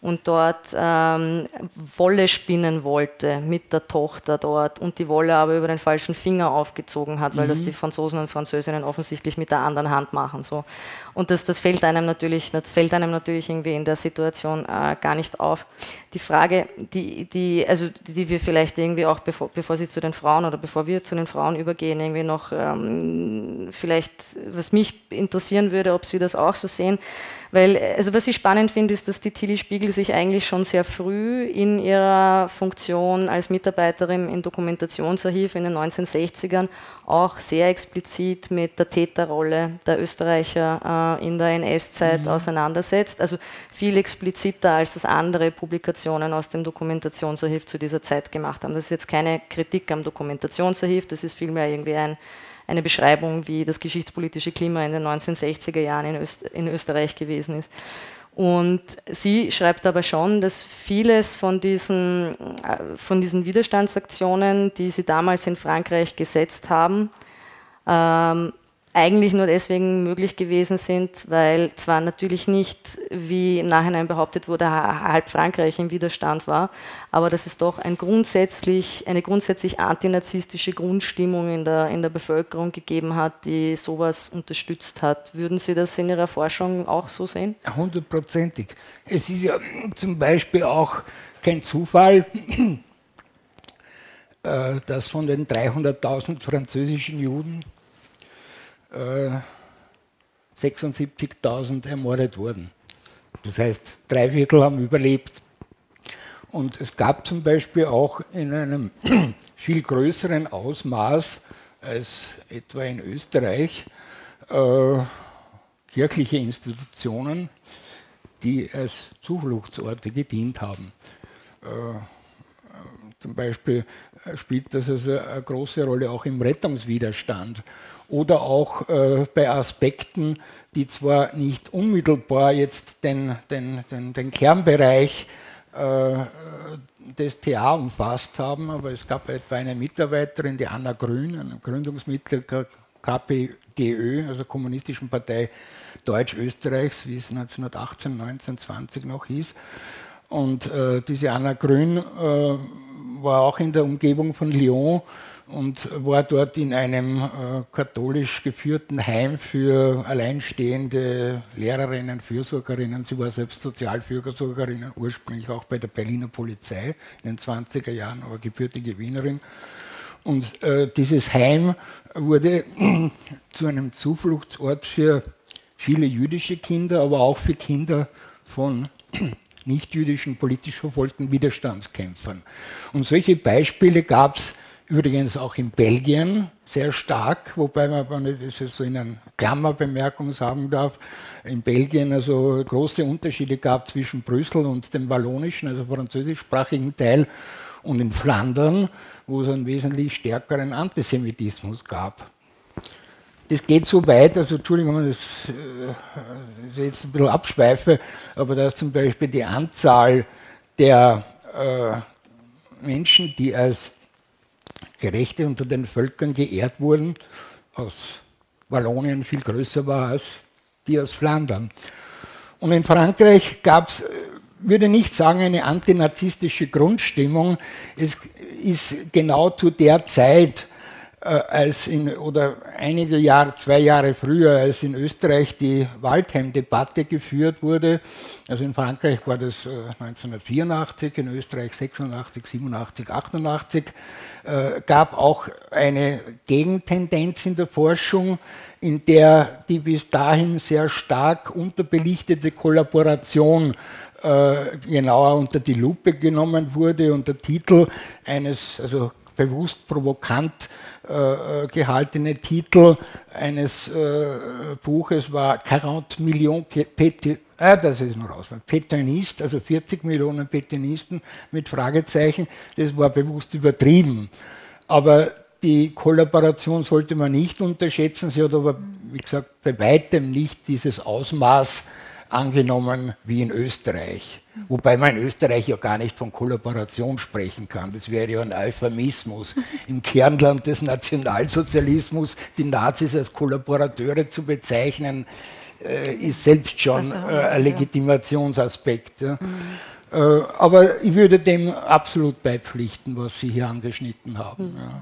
und dort Wolle spinnen wollte mit der Tochter dort und die Wolle aber über den falschen Finger aufgezogen hat, weil das die Franzosen und Französinnen offensichtlich mit der anderen Hand machen. So. Und das fällt einem natürlich irgendwie in der Situation gar nicht auf. Die Frage, die wir vielleicht irgendwie auch, bevor Sie zu den Frauen oder bevor wir zu den Frauen übergehen, irgendwie noch vielleicht, was mich interessieren würde, ob Sie das auch so sehen, weil, also was ich spannend finde, ist, dass die Tilly Spiegel sich eigentlich schon sehr früh in ihrer Funktion als Mitarbeiterin im Dokumentationsarchiv in den 1960ern auch sehr explizit mit der Täterrolle der Österreicher in der NS-Zeit auseinandersetzt. Also viel expliziter, als das andere Publikationen aus dem Dokumentationsarchiv zu dieser Zeit gemacht haben. Das ist jetzt keine Kritik am Dokumentationsarchiv, das ist vielmehr irgendwie eine Beschreibung, wie das geschichtspolitische Klima in den 1960er Jahren in Österreich gewesen ist. Und sie schreibt aber schon, dass vieles von diesen Widerstandsaktionen, die sie damals in Frankreich gesetzt haben, eigentlich nur deswegen möglich gewesen sind, weil zwar natürlich nicht, wie im Nachhinein behauptet wurde, halb Frankreich im Widerstand war, aber dass es doch eine grundsätzlich antinazistische Grundstimmung in der Bevölkerung gegeben hat, die sowas unterstützt hat. Würden Sie das in Ihrer Forschung auch so sehen?
100%ig. Es ist ja zum Beispiel auch kein Zufall, dass von den 300.000 französischen Juden 76.000 ermordet wurden. Das heißt, 3/4 haben überlebt. Und es gab zum Beispiel auch in einem viel größeren Ausmaß als etwa in Österreich kirchliche Institutionen, die als Zufluchtsorte gedient haben. Zum Beispiel spielt das also eine große Rolle auch im Rettungswiderstand. Oder auch bei Aspekten, die zwar nicht unmittelbar jetzt den Kernbereich des TA umfasst haben, aber es gab etwa eine Mitarbeiterin, die Anna Grün, ein Gründungsmitglied KPDÖ, also Kommunistischen Partei Deutsch-Österreichs, wie es 1918, 1920 noch hieß. Und diese Anna Grün war auch in der Umgebung von Lyon und war dort in einem katholisch geführten Heim für alleinstehende Lehrerinnen, Fürsorgerinnen. Sie war selbst Sozialfürsorgerin, ursprünglich auch bei der Berliner Polizei in den 20er Jahren, aber gebürtige Wienerin. Und dieses Heim wurde zu einem Zufluchtsort für viele jüdische Kinder, aber auch für Kinder von nicht-jüdischen, politisch verfolgten Widerstandskämpfern. Und solche Beispiele gab es übrigens auch in Belgien sehr stark, wobei man, wenn ich das jetzt so in einer Klammerbemerkung sagen darf, in Belgien also große Unterschiede gab zwischen Brüssel und dem wallonischen, also französischsprachigen Teil, und in Flandern, wo es einen wesentlich stärkeren Antisemitismus gab. Das geht so weit, also Entschuldigung, wenn ich das jetzt ein bisschen abschweife, aber dass zum Beispiel die Anzahl der Menschen, die als Gerechte unter den Völkern geehrt wurden, aus Wallonien viel größer war als die aus Flandern. Und in Frankreich gab es, würde nicht sagen, eine antinazistische Grundstimmung. Es ist genau zu der Zeit, oder einige Jahre, 2 Jahre früher, als in Österreich die Waldheim-Debatte geführt wurde. Also in Frankreich war das 1984, in Österreich 86, 87, 88. Gab auch eine Gegentendenz in der Forschung, in der die bis dahin sehr stark unterbelichtete Kollaboration genauer unter die Lupe genommen wurde und der Titel eines, also bewusst provokant gehaltene Titel eines Buches war 40 Millionen Pétainistes, also 40 Millionen Pétainisten mit Fragezeichen. Das war bewusst übertrieben. Aber die Kollaboration sollte man nicht unterschätzen. Sie hat aber, wie gesagt, bei weitem nicht dieses Ausmaß angenommen wie in Österreich. Wobei man in Österreich ja gar nicht von Kollaboration sprechen kann. Das wäre ja ein Euphemismus. Im Kernland des Nationalsozialismus die Nazis als Kollaborateure zu bezeichnen, ist selbst schon ein Legitimationsaspekt. Ja. Aber ich würde dem absolut beipflichten, was Sie hier angeschnitten haben. Ja.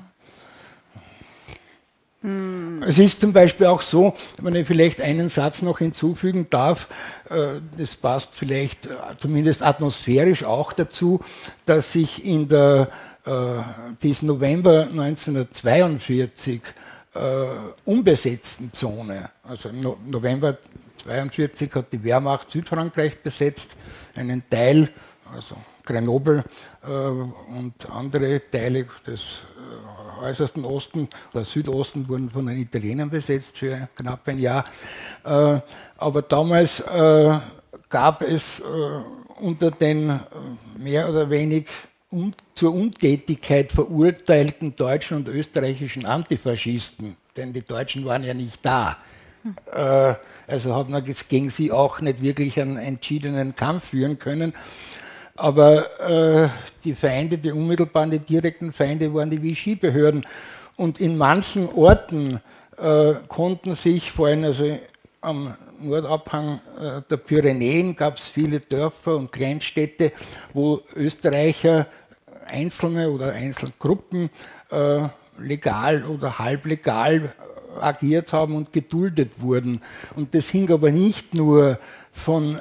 Es ist zum Beispiel auch so, wenn ich vielleicht einen Satz noch hinzufügen darf, das passt vielleicht zumindest atmosphärisch auch dazu, dass sich bis November 1942 unbesetzten Zone, also im November 1942 hat die Wehrmacht Südfrankreich besetzt, einen Teil, also Grenoble und andere Teile des äußersten Osten oder Südosten wurden von den Italienern besetzt für knapp ein Jahr. Aber damals gab es unter den mehr oder weniger zur Untätigkeit verurteilten deutschen und österreichischen Antifaschisten, denn die Deutschen waren ja nicht da. Also hat man gegen sie auch nicht wirklich einen entschiedenen Kampf führen können. Aber die Feinde, die unmittelbaren, die direkten Feinde waren die Vichy-Behörden. Und in manchen Orten konnten sich, vor allem also am Nordabhang der Pyrenäen, gab es viele Dörfer und Kleinstädte, wo Österreicher, Einzelne oder Einzelgruppen, legal oder halblegal agiert haben und geduldet wurden. Und das hing aber nicht nur von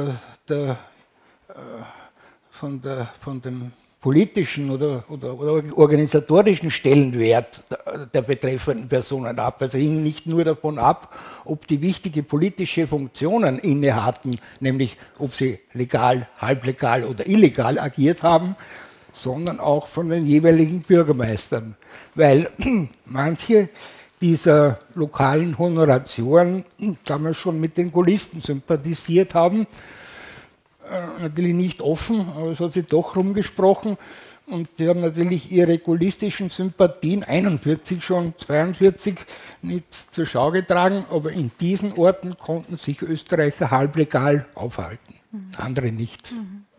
dem politischen oder organisatorischen Stellenwert der betreffenden Personen ab. Also hing nicht nur davon ab, ob die wichtige politische Funktionen inne hatten, nämlich ob sie legal, halblegal oder illegal agiert haben, sondern auch von den jeweiligen Bürgermeistern. Weil manche dieser lokalen Honoratioren damals schon mit den Gaullisten sympathisiert haben. Natürlich nicht offen, aber es hat sich doch rumgesprochen. Und die haben natürlich ihre gaullistischen Sympathien 41 schon, 42 nicht zur Schau getragen, aber in diesen Orten konnten sich Österreicher halblegal aufhalten, andere nicht.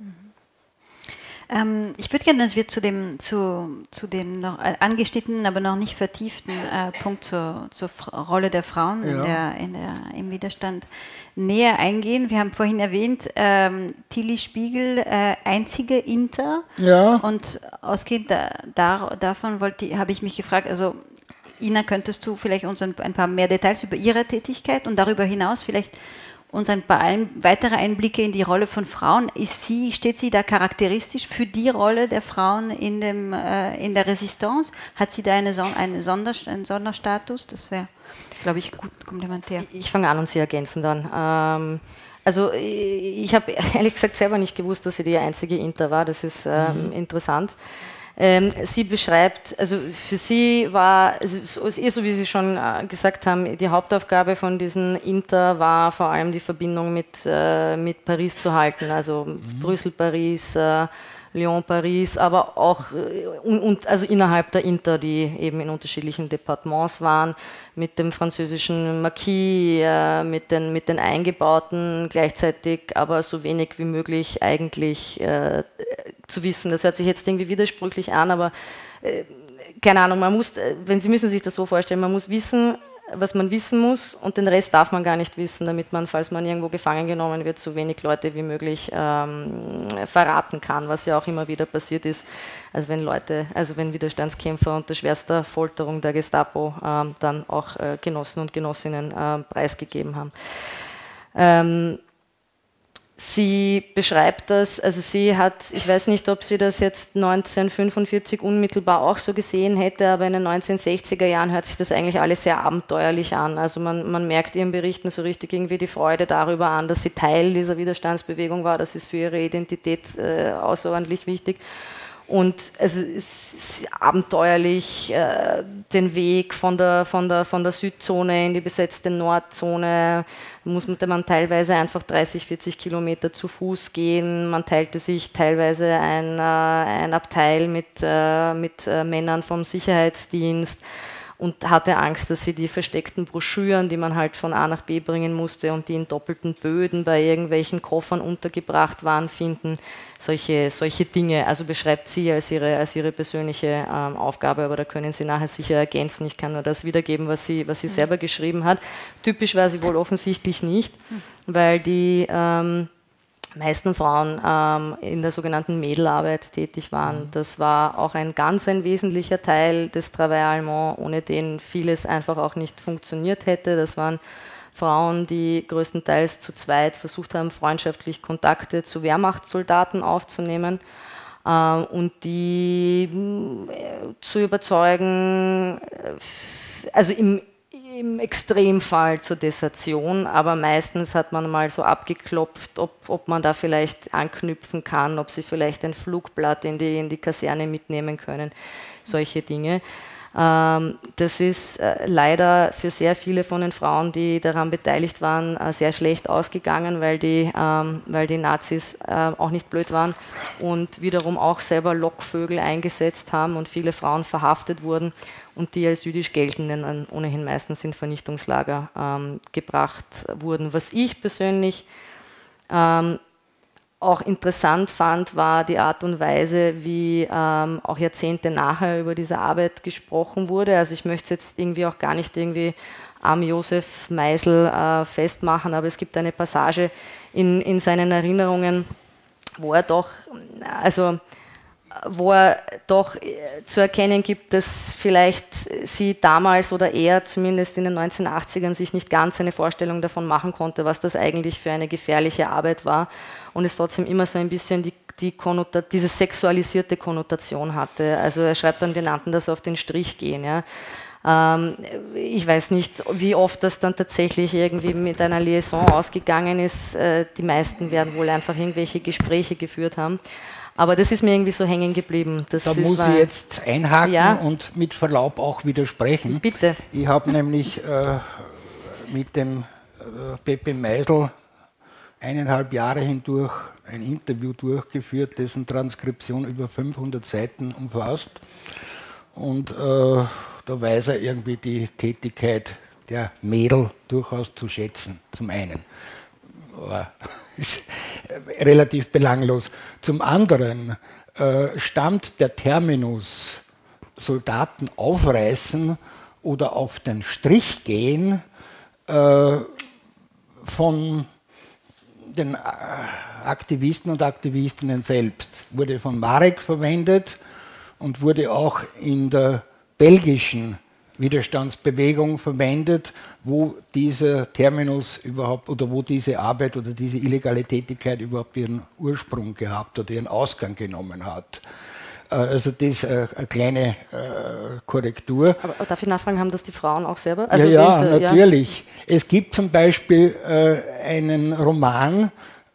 Ich würde gerne, dass wir zu dem noch angeschnittenen, aber noch nicht vertieften Punkt zur Rolle der Frauen im Widerstand näher eingehen. Wir haben vorhin erwähnt, Tilly Spiegel, einzige Inter.
Ja.
Und ausgehend davon habe ich mich gefragt, also Ina, könntest du vielleicht uns ein paar mehr Details über ihre Tätigkeit und darüber hinaus vielleicht uns ein paar weitere Einblicke in die Rolle von Frauen. Steht sie da charakteristisch für die Rolle der Frauen in der Resistance? Hat sie da einen Sonderstatus? Das wäre, glaube ich, gut komplementär.
Ich fange an und Sie ergänzen dann. Also ich habe ehrlich gesagt selber nicht gewusst, dass sie die einzige Inter war. Das ist interessant. Sie beschreibt, also für sie war, so wie Sie schon gesagt haben, die Hauptaufgabe von diesen Inter war vor allem die Verbindung mit Paris zu halten, also Brüssel, Paris, Lyon, Paris, aber auch also innerhalb der Inter, die eben in unterschiedlichen Departements waren, mit dem französischen Marquis, mit den Eingebauten gleichzeitig, aber so wenig wie möglich eigentlich zu wissen. Das hört sich jetzt irgendwie widersprüchlich an, aber keine Ahnung, Sie müssen sich das so vorstellen, man muss wissen, was man wissen muss und den Rest darf man gar nicht wissen, damit man, falls man irgendwo gefangen genommen wird, so wenig Leute wie möglich verraten kann, was ja auch immer wieder passiert ist, also wenn Widerstandskämpfer unter schwerster Folterung der Gestapo dann auch Genossen und Genossinnen preisgegeben haben. Sie beschreibt das, also sie hat, ich weiß nicht, ob sie das jetzt 1945 unmittelbar auch so gesehen hätte, aber in den 1960er Jahren hört sich das eigentlich alles sehr abenteuerlich an. Also man merkt ihren Berichten so richtig irgendwie die Freude darüber an, dass sie Teil dieser Widerstandsbewegung war, das ist für ihre Identität außerordentlich wichtig. Und also es ist abenteuerlich, den Weg von der Südzone in die besetzte Nordzone, musste man teilweise einfach 30, 40 Kilometer zu Fuß gehen. Man teilte sich teilweise ein Abteil mit Männern vom Sicherheitsdienst und hatte Angst, dass sie die versteckten Broschüren, die man halt von A nach B bringen musste und die in doppelten Böden bei irgendwelchen Koffern untergebracht waren, finden. Solche Dinge, also beschreibt sie als ihre persönliche Aufgabe, aber da können Sie nachher sicher ergänzen. Ich kann nur das wiedergeben, was sie selber geschrieben hat. Typisch war sie wohl offensichtlich nicht, weil die meisten Frauen in der sogenannten Mädelarbeit tätig waren. Das war auch ein wesentlicher Teil des Travail Allemand, ohne den vieles einfach auch nicht funktioniert hätte. Das waren Frauen, die größtenteils zu zweit versucht haben, freundschaftlich Kontakte zu Wehrmachtssoldaten aufzunehmen und die zu überzeugen, also im Extremfall zur Desertion, aber meistens hat man mal so abgeklopft, ob man da vielleicht anknüpfen kann, ob sie vielleicht ein Flugblatt in die Kaserne mitnehmen können, solche Dinge. Das ist leider für sehr viele von den Frauen, die daran beteiligt waren, sehr schlecht ausgegangen, weil die Nazis auch nicht blöd waren und wiederum auch selber Lockvögel eingesetzt haben und viele Frauen verhaftet wurden und die als jüdisch geltenden ohnehin meistens in Vernichtungslager gebracht wurden. Was ich persönlich auch interessant fand, war die Art und Weise, wie auch Jahrzehnte nachher über diese Arbeit gesprochen wurde. Also ich möchte es jetzt irgendwie auch gar nicht irgendwie am Josef Meisel festmachen, aber es gibt eine Passage in seinen Erinnerungen, wo er doch zu erkennen gibt, dass vielleicht sie damals oder er zumindest in den 1980ern sich nicht ganz eine Vorstellung davon machen konnte, was das eigentlich für eine gefährliche Arbeit war und es trotzdem immer so ein bisschen diese sexualisierte Konnotation hatte. Also er schreibt dann, wir nannten das auf den Strich gehen. Ja. Ich weiß nicht, wie oft das dann tatsächlich irgendwie mit einer Liaison ausgegangen ist. Die meisten werden wohl einfach irgendwelche Gespräche geführt haben. Aber das ist mir irgendwie so hängen geblieben.
Da muss ich jetzt einhaken und mit Verlaub auch widersprechen.
Bitte.
Ich habe nämlich mit dem Pepe Meisel 1,5 Jahre hindurch ein Interview durchgeführt, dessen Transkription über 500 Seiten umfasst. Und da weiß er irgendwie die Tätigkeit der Mädel durchaus zu schätzen, zum einen. Ist relativ belanglos. Zum anderen stammt der Terminus Soldaten aufreißen oder auf den Strich gehen von den Aktivisten und Aktivistinnen selbst. Wurde von Marek verwendet und wurde auch in der belgischen Widerstandsbewegung verwendet, wo dieser Terminus überhaupt oder wo diese Arbeit oder diese illegale Tätigkeit überhaupt ihren Ursprung gehabt oder ihren Ausgang genommen hat. Also das ist eine kleine Korrektur.
Aber darf ich nachfragen, haben das die Frauen auch selber?
Also ja, natürlich. Ja. Es gibt zum Beispiel einen Roman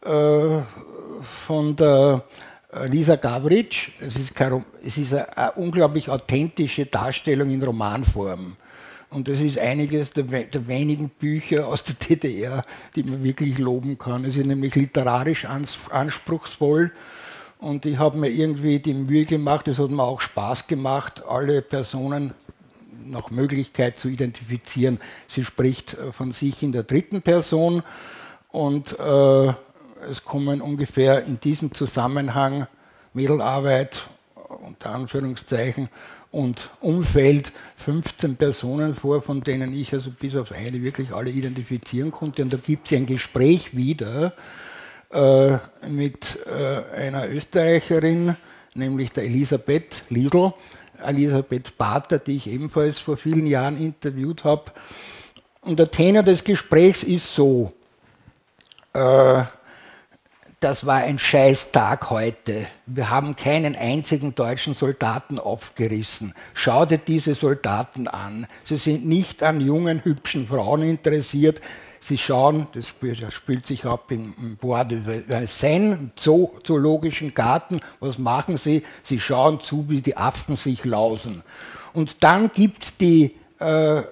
von der Lisa Gavric. Es ist eine unglaublich authentische Darstellung in Romanform. Und das ist einiges der wenigen Bücher aus der DDR, die man wirklich loben kann. Es ist nämlich literarisch anspruchsvoll. Und ich habe mir irgendwie die Mühe gemacht, es hat mir auch Spaß gemacht, alle Personen nach Möglichkeit zu identifizieren. Sie spricht von sich in der dritten Person und es kommen ungefähr in diesem Zusammenhang Mädelarbeit, unter Anführungszeichen, und Umfeld 15 Personen vor, von denen ich also bis auf eine wirklich alle identifizieren konnte. Und da gibt es ein Gespräch wieder mit einer Österreicherin, nämlich der Elisabeth Liedl, Elisabeth Bader, die ich ebenfalls vor vielen Jahren interviewt habe. Und der Tenor des Gesprächs ist so: Das war ein Scheißtag heute. Wir haben keinen einzigen deutschen Soldaten aufgerissen. Schau dir diese Soldaten an. Sie sind nicht an jungen, hübschen Frauen interessiert. Sie schauen, das spielt sich ab im Bois de Vincennes, im zoologischen Garten. Was machen sie? Sie schauen zu, wie die Affen sich lausen. Und dann gibt die, gerade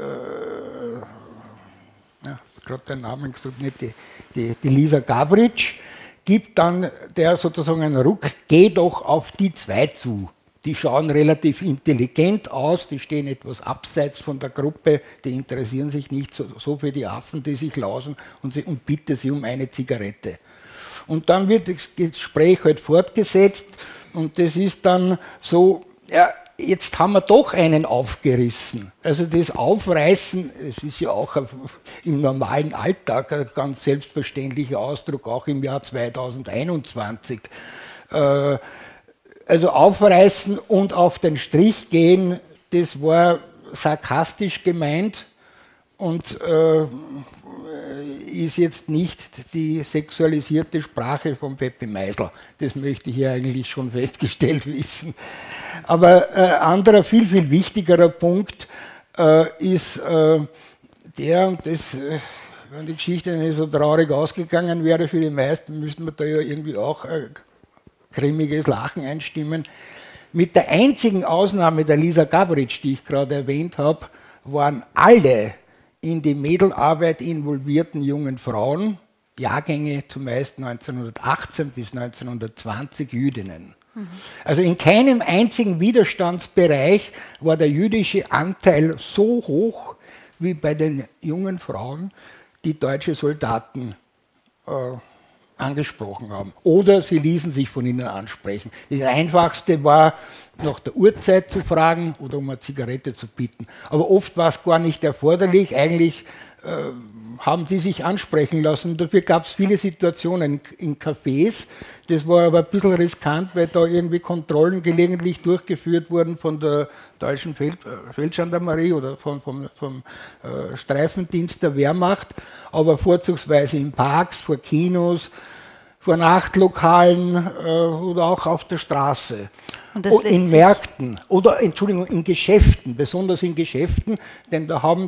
den Namen gesagt, nicht die Lisa Gavric, gibt dann der sozusagen einen Ruck, geh doch auf die zwei zu. Die schauen relativ intelligent aus, die stehen etwas abseits von der Gruppe, die interessieren sich nicht so für die Affen, die sich lausen und bitte sie um eine Zigarette. Und dann wird das Gespräch halt fortgesetzt und das ist dann so, ja, jetzt haben wir doch einen aufgerissen. Also das Aufreißen, es ist ja auch im normalen Alltag ein ganz selbstverständlicher Ausdruck, auch im Jahr 2021. Also aufreißen und auf den Strich gehen, das war sarkastisch gemeint und ist jetzt nicht die sexualisierte Sprache von Pepe Meisel. Das möchte ich hier eigentlich schon festgestellt wissen. Aber anderer, viel, viel wichtigerer Punkt ist der, und das, wenn die Geschichte nicht so traurig ausgegangen wäre für die meisten, müssten wir da ja irgendwie auch grimmiges Lachen einstimmen. Mit der einzigen Ausnahme der Lisa Gabritsch, die ich gerade erwähnt habe, waren alle in die Mädelarbeit involvierten jungen Frauen, Jahrgänge zumeist 1918 bis 1920, Jüdinnen. Also in keinem einzigen Widerstandsbereich war der jüdische Anteil so hoch wie bei den jungen Frauen, die deutsche Soldaten angesprochen haben. Oder sie ließen sich von ihnen ansprechen. Das Einfachste war, nach der Uhrzeit zu fragen oder um eine Zigarette zu bitten. Aber oft war es gar nicht erforderlich. Eigentlich haben sie sich ansprechen lassen. Dafür gab es viele Situationen in Cafés. Das war aber ein bisschen riskant, weil da irgendwie Kontrollen gelegentlich durchgeführt wurden von der deutschen Feldgendarmerie oder vom Streifendienst der Wehrmacht, aber vorzugsweise in Parks, vor Kinos, vor Nachtlokalen oder auch auf der Straße. Und in Märkten oder, Entschuldigung, in Geschäften, besonders in Geschäften, denn da haben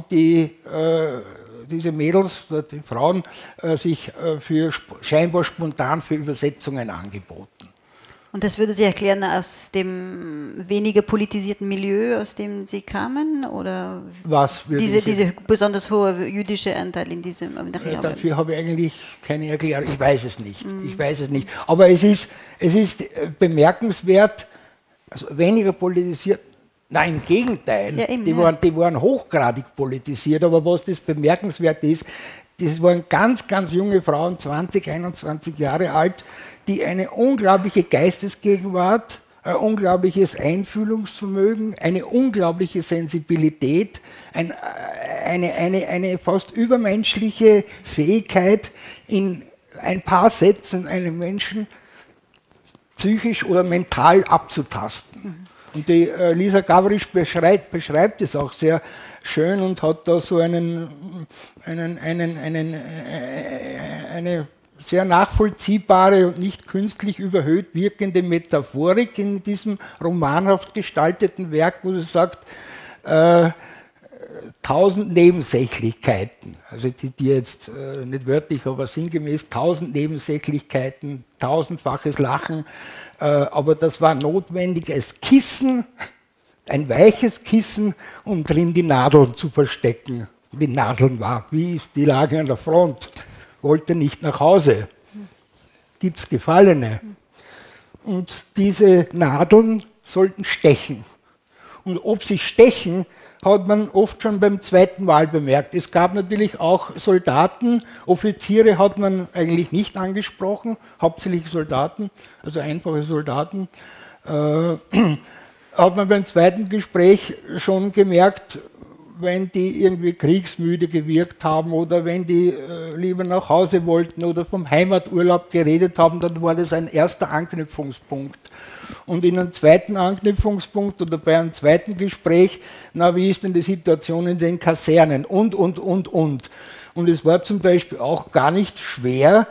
diese Mädels, die Frauen, sich scheinbar spontan für Übersetzungen angeboten.
Und das würde Sie erklären aus dem weniger politisierten Milieu, aus dem Sie kamen? Oder diese besonders hohe jüdische Anteil in diesem?
Dafür habe ich eigentlich keine Erklärung. Ich weiß es nicht. Ich weiß es nicht. Aber es ist bemerkenswert, also weniger politisiert. Nein, im Gegenteil. Ja, eben, die waren hochgradig politisiert. Aber was das bemerkenswert ist, das waren ganz, ganz junge Frauen, 20, 21 Jahre alt, die eine unglaubliche Geistesgegenwart, ein unglaubliches Einfühlungsvermögen, eine unglaubliche Sensibilität, eine fast übermenschliche Fähigkeit, in ein paar Sätzen einen Menschen psychisch oder mental abzutasten. Und die Lisa Gabritsch beschreibt es auch sehr schön und hat da so eine sehr nachvollziehbare und nicht künstlich überhöht wirkende Metaphorik in diesem romanhaft gestalteten Werk, wo sie sagt, 1000 Nebensächlichkeiten, also die jetzt nicht wörtlich, aber sinngemäß 1000 Nebensächlichkeiten, 1000-faches Lachen, aber das war notwendig als Kissen, ein weiches Kissen, um drin die Nadeln zu verstecken. Die Nadeln war, wie ist die Lage an der Front? Wollte nicht nach Hause. Gibt es Gefallene? Und diese Nadeln sollten stechen. Und ob sie stechen, hat man oft schon beim zweiten Mal bemerkt. Es gab natürlich auch Soldaten, Offiziere hat man eigentlich nicht angesprochen, hauptsächlich Soldaten, also einfache Soldaten. Hat man beim zweiten Gespräch schon gemerkt, wenn die irgendwie kriegsmüde gewirkt haben oder wenn die lieber nach Hause wollten oder vom Heimaturlaub geredet haben, dann war das ein erster Anknüpfungspunkt. Und in einem zweiten Anknüpfungspunkt oder bei einem zweiten Gespräch, wie ist denn die Situation in den Kasernen und. Und es war zum Beispiel auch gar nicht schwer,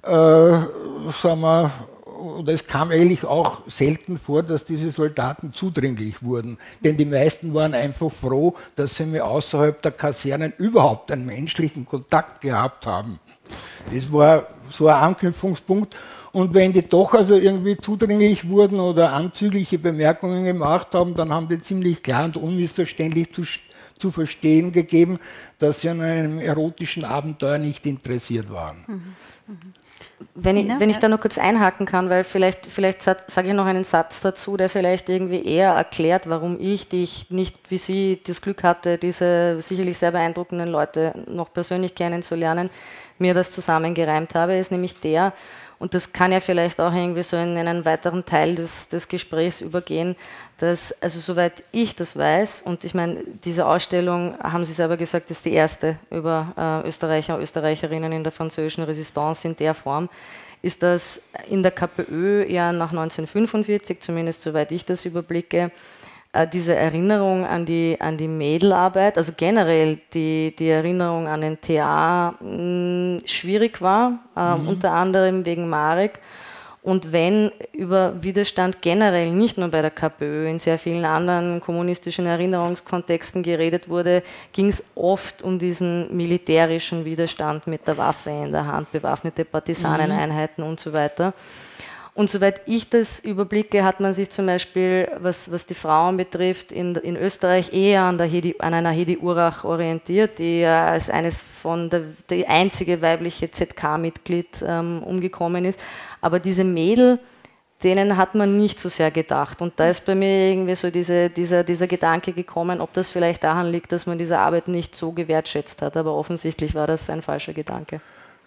oder es kam eigentlich auch selten vor, dass diese Soldaten zudringlich wurden. Denn die meisten waren einfach froh, dass sie mir außerhalb der Kasernen überhaupt einen menschlichen Kontakt gehabt haben. Das war so ein Anknüpfungspunkt. Und wenn die doch also irgendwie zudringlich wurden oder anzügliche Bemerkungen gemacht haben, dann haben die ziemlich klar und unmissverständlich zu verstehen gegeben, dass sie an einem erotischen Abenteuer nicht interessiert waren.
Wenn ich da noch kurz einhaken kann, weil vielleicht sage ich noch einen Satz dazu, der vielleicht irgendwie eher erklärt, warum ich, die ich nicht wie Sie das Glück hatte, diese sicherlich sehr beeindruckenden Leute noch persönlich kennenzulernen, mir das zusammengereimt habe, ist nämlich der, Und das kann ja vielleicht auch irgendwie so in einen weiteren Teil des Gesprächs übergehen, dass, also soweit ich das weiß, und ich meine, diese Ausstellung, haben Sie selber gesagt, ist die erste über Österreicher und Österreicherinnen in der französischen Resistance in der Form, ist das in der KPÖ ja nach 1945, zumindest soweit ich das überblicke, diese Erinnerung an die Mädelarbeit, also generell die Erinnerung an den TA schwierig war, unter anderem wegen Marek. Und wenn über Widerstand generell, nicht nur bei der KPÖ, in sehr vielen anderen kommunistischen Erinnerungskontexten geredet wurde, ging es oft um diesen militärischen Widerstand mit der Waffe in der Hand, bewaffnete Partisaneneinheiten und so weiter. Und soweit ich das überblicke, hat man sich zum Beispiel, was die Frauen betrifft, in Österreich eher an einer Hedi Urach orientiert, die als die einzige weibliche ZK-Mitglied umgekommen ist. Aber diese Mädel, denen hat man nicht so sehr gedacht. Und da ist bei mir irgendwie so dieser Gedanke gekommen, ob das vielleicht daran liegt, dass man diese Arbeit nicht so gewertschätzt hat. Aber offensichtlich war das ein falscher Gedanke.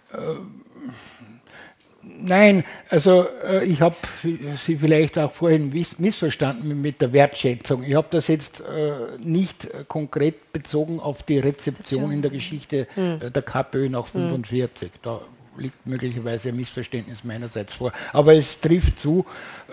Nein, also ich habe Sie vielleicht auch vorhin missverstanden mit der Wertschätzung. Ich habe das jetzt nicht konkret bezogen auf die Rezeption in der Geschichte der KPÖ nach 1945. Da liegt möglicherweise ein Missverständnis meinerseits vor. Aber es trifft zu,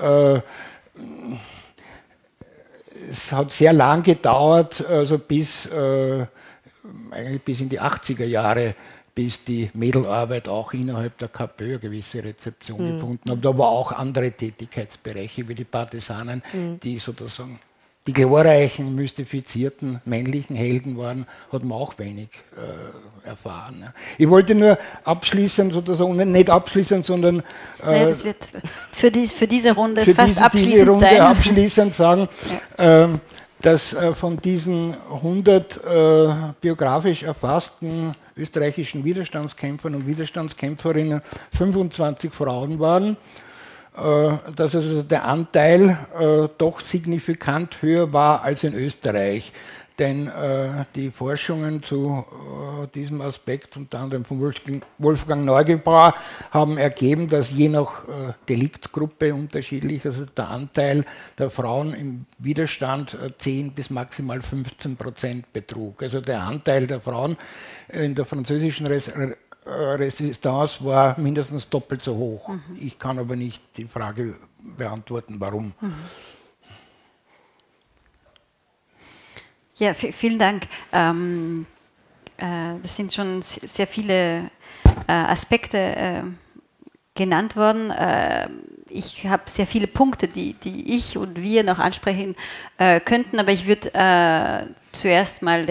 es hat sehr lang gedauert, also eigentlich bis in die 80er Jahre, bis die Mädelarbeit auch innerhalb der KPÖ eine gewisse Rezeption gefunden hat. Aber auch andere Tätigkeitsbereiche wie die Partisanen, die sozusagen die glorreichen, mystifizierten männlichen Helden waren, hat man auch wenig erfahren. Ja. Ich wollte nur abschließend sozusagen, nicht abschließend, sondern
nee, das wird für diese Runde fast abschließend sein.
Abschließend sagen, dass von diesen 100 biografisch erfassten österreichischen Widerstandskämpfern und Widerstandskämpferinnen 25 Frauen waren, dass also der Anteil doch signifikant höher war als in Österreich. Denn die Forschungen zu diesem Aspekt, unter anderem von Wolfgang Neugebauer, haben ergeben, dass je nach Deliktgruppe unterschiedlich, also der Anteil der Frauen im Widerstand 10 bis maximal 15% betrug. Also der Anteil der Frauen in der französischen Resistance war mindestens doppelt so hoch. Ich kann aber nicht die Frage beantworten, warum.
Ja, vielen Dank. Das sind schon sehr viele Aspekte genannt worden. Ich habe sehr viele Punkte, die ich und wir noch ansprechen könnten, aber ich würde zuerst mal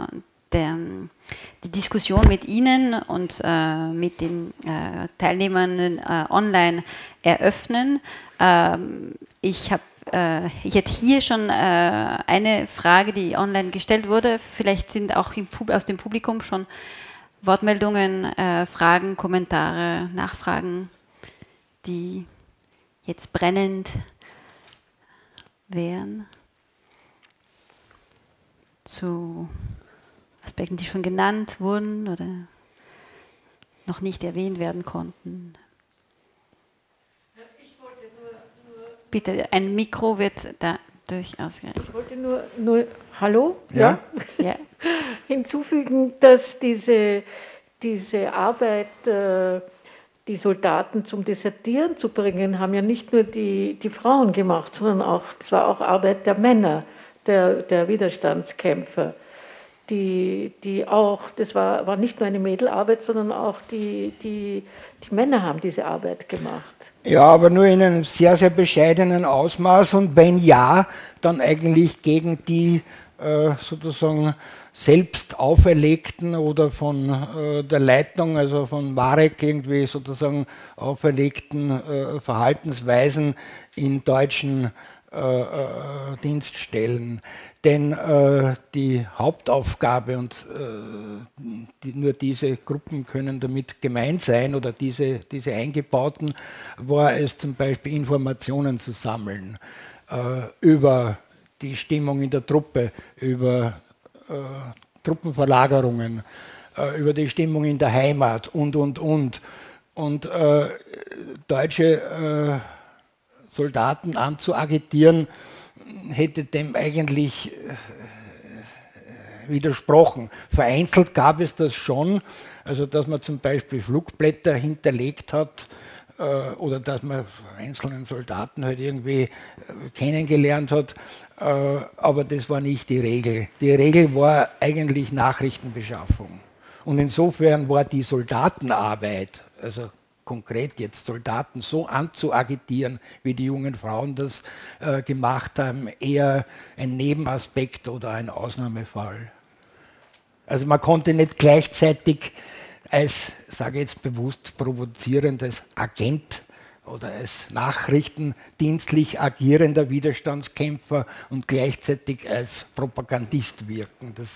die Diskussion mit Ihnen und mit den Teilnehmern online eröffnen. Ich hätte hier schon eine Frage, die online gestellt wurde. Vielleicht sind auch aus dem Publikum schon Wortmeldungen, Fragen, Kommentare, Nachfragen, die jetzt brennend wären zu Aspekten, die schon genannt wurden oder noch nicht erwähnt werden konnten. Bitte, ein Mikro wird da durchaus gereicht.
Ich wollte nur hallo?
Ja?
Ja. Hinzufügen, dass diese Arbeit, die Soldaten zum Desertieren zu bringen, haben ja nicht nur die Frauen gemacht, sondern auch, es war auch Arbeit der Männer, der Widerstandskämpfer, die auch, das war nicht nur eine Mädelarbeit, sondern auch die Männer haben diese Arbeit gemacht.
Ja, aber nur in einem sehr, sehr bescheidenen Ausmaß und wenn ja, dann eigentlich gegen die sozusagen selbst auferlegten oder von der Leitung, also von Marek irgendwie sozusagen auferlegten Verhaltensweisen in deutschen Dienststellen. Denn die Hauptaufgabe, und nur diese Gruppen können damit gemeint sein, oder diese eingebauten, war es zum Beispiel Informationen zu sammeln über die Stimmung in der Truppe, über Truppenverlagerungen, über die Stimmung in der Heimat und. und deutsche Soldaten anzuagitieren, hätte dem eigentlich widersprochen. Vereinzelt gab es das schon, also dass man zum Beispiel Flugblätter hinterlegt hat oder dass man einzelnen Soldaten halt irgendwie kennengelernt hat, aber das war nicht die Regel. Die Regel war eigentlich Nachrichtenbeschaffung. Und insofern war die Soldatenarbeit, also konkret jetzt Soldaten so anzuagitieren, wie die jungen Frauen das gemacht haben, eher ein Nebenaspekt oder ein Ausnahmefall. Also man konnte nicht gleichzeitig als, sage ich jetzt bewusst provozierendes Agent oder als nachrichtendienstlich agierender Widerstandskämpfer und gleichzeitig als Propagandist wirken. Das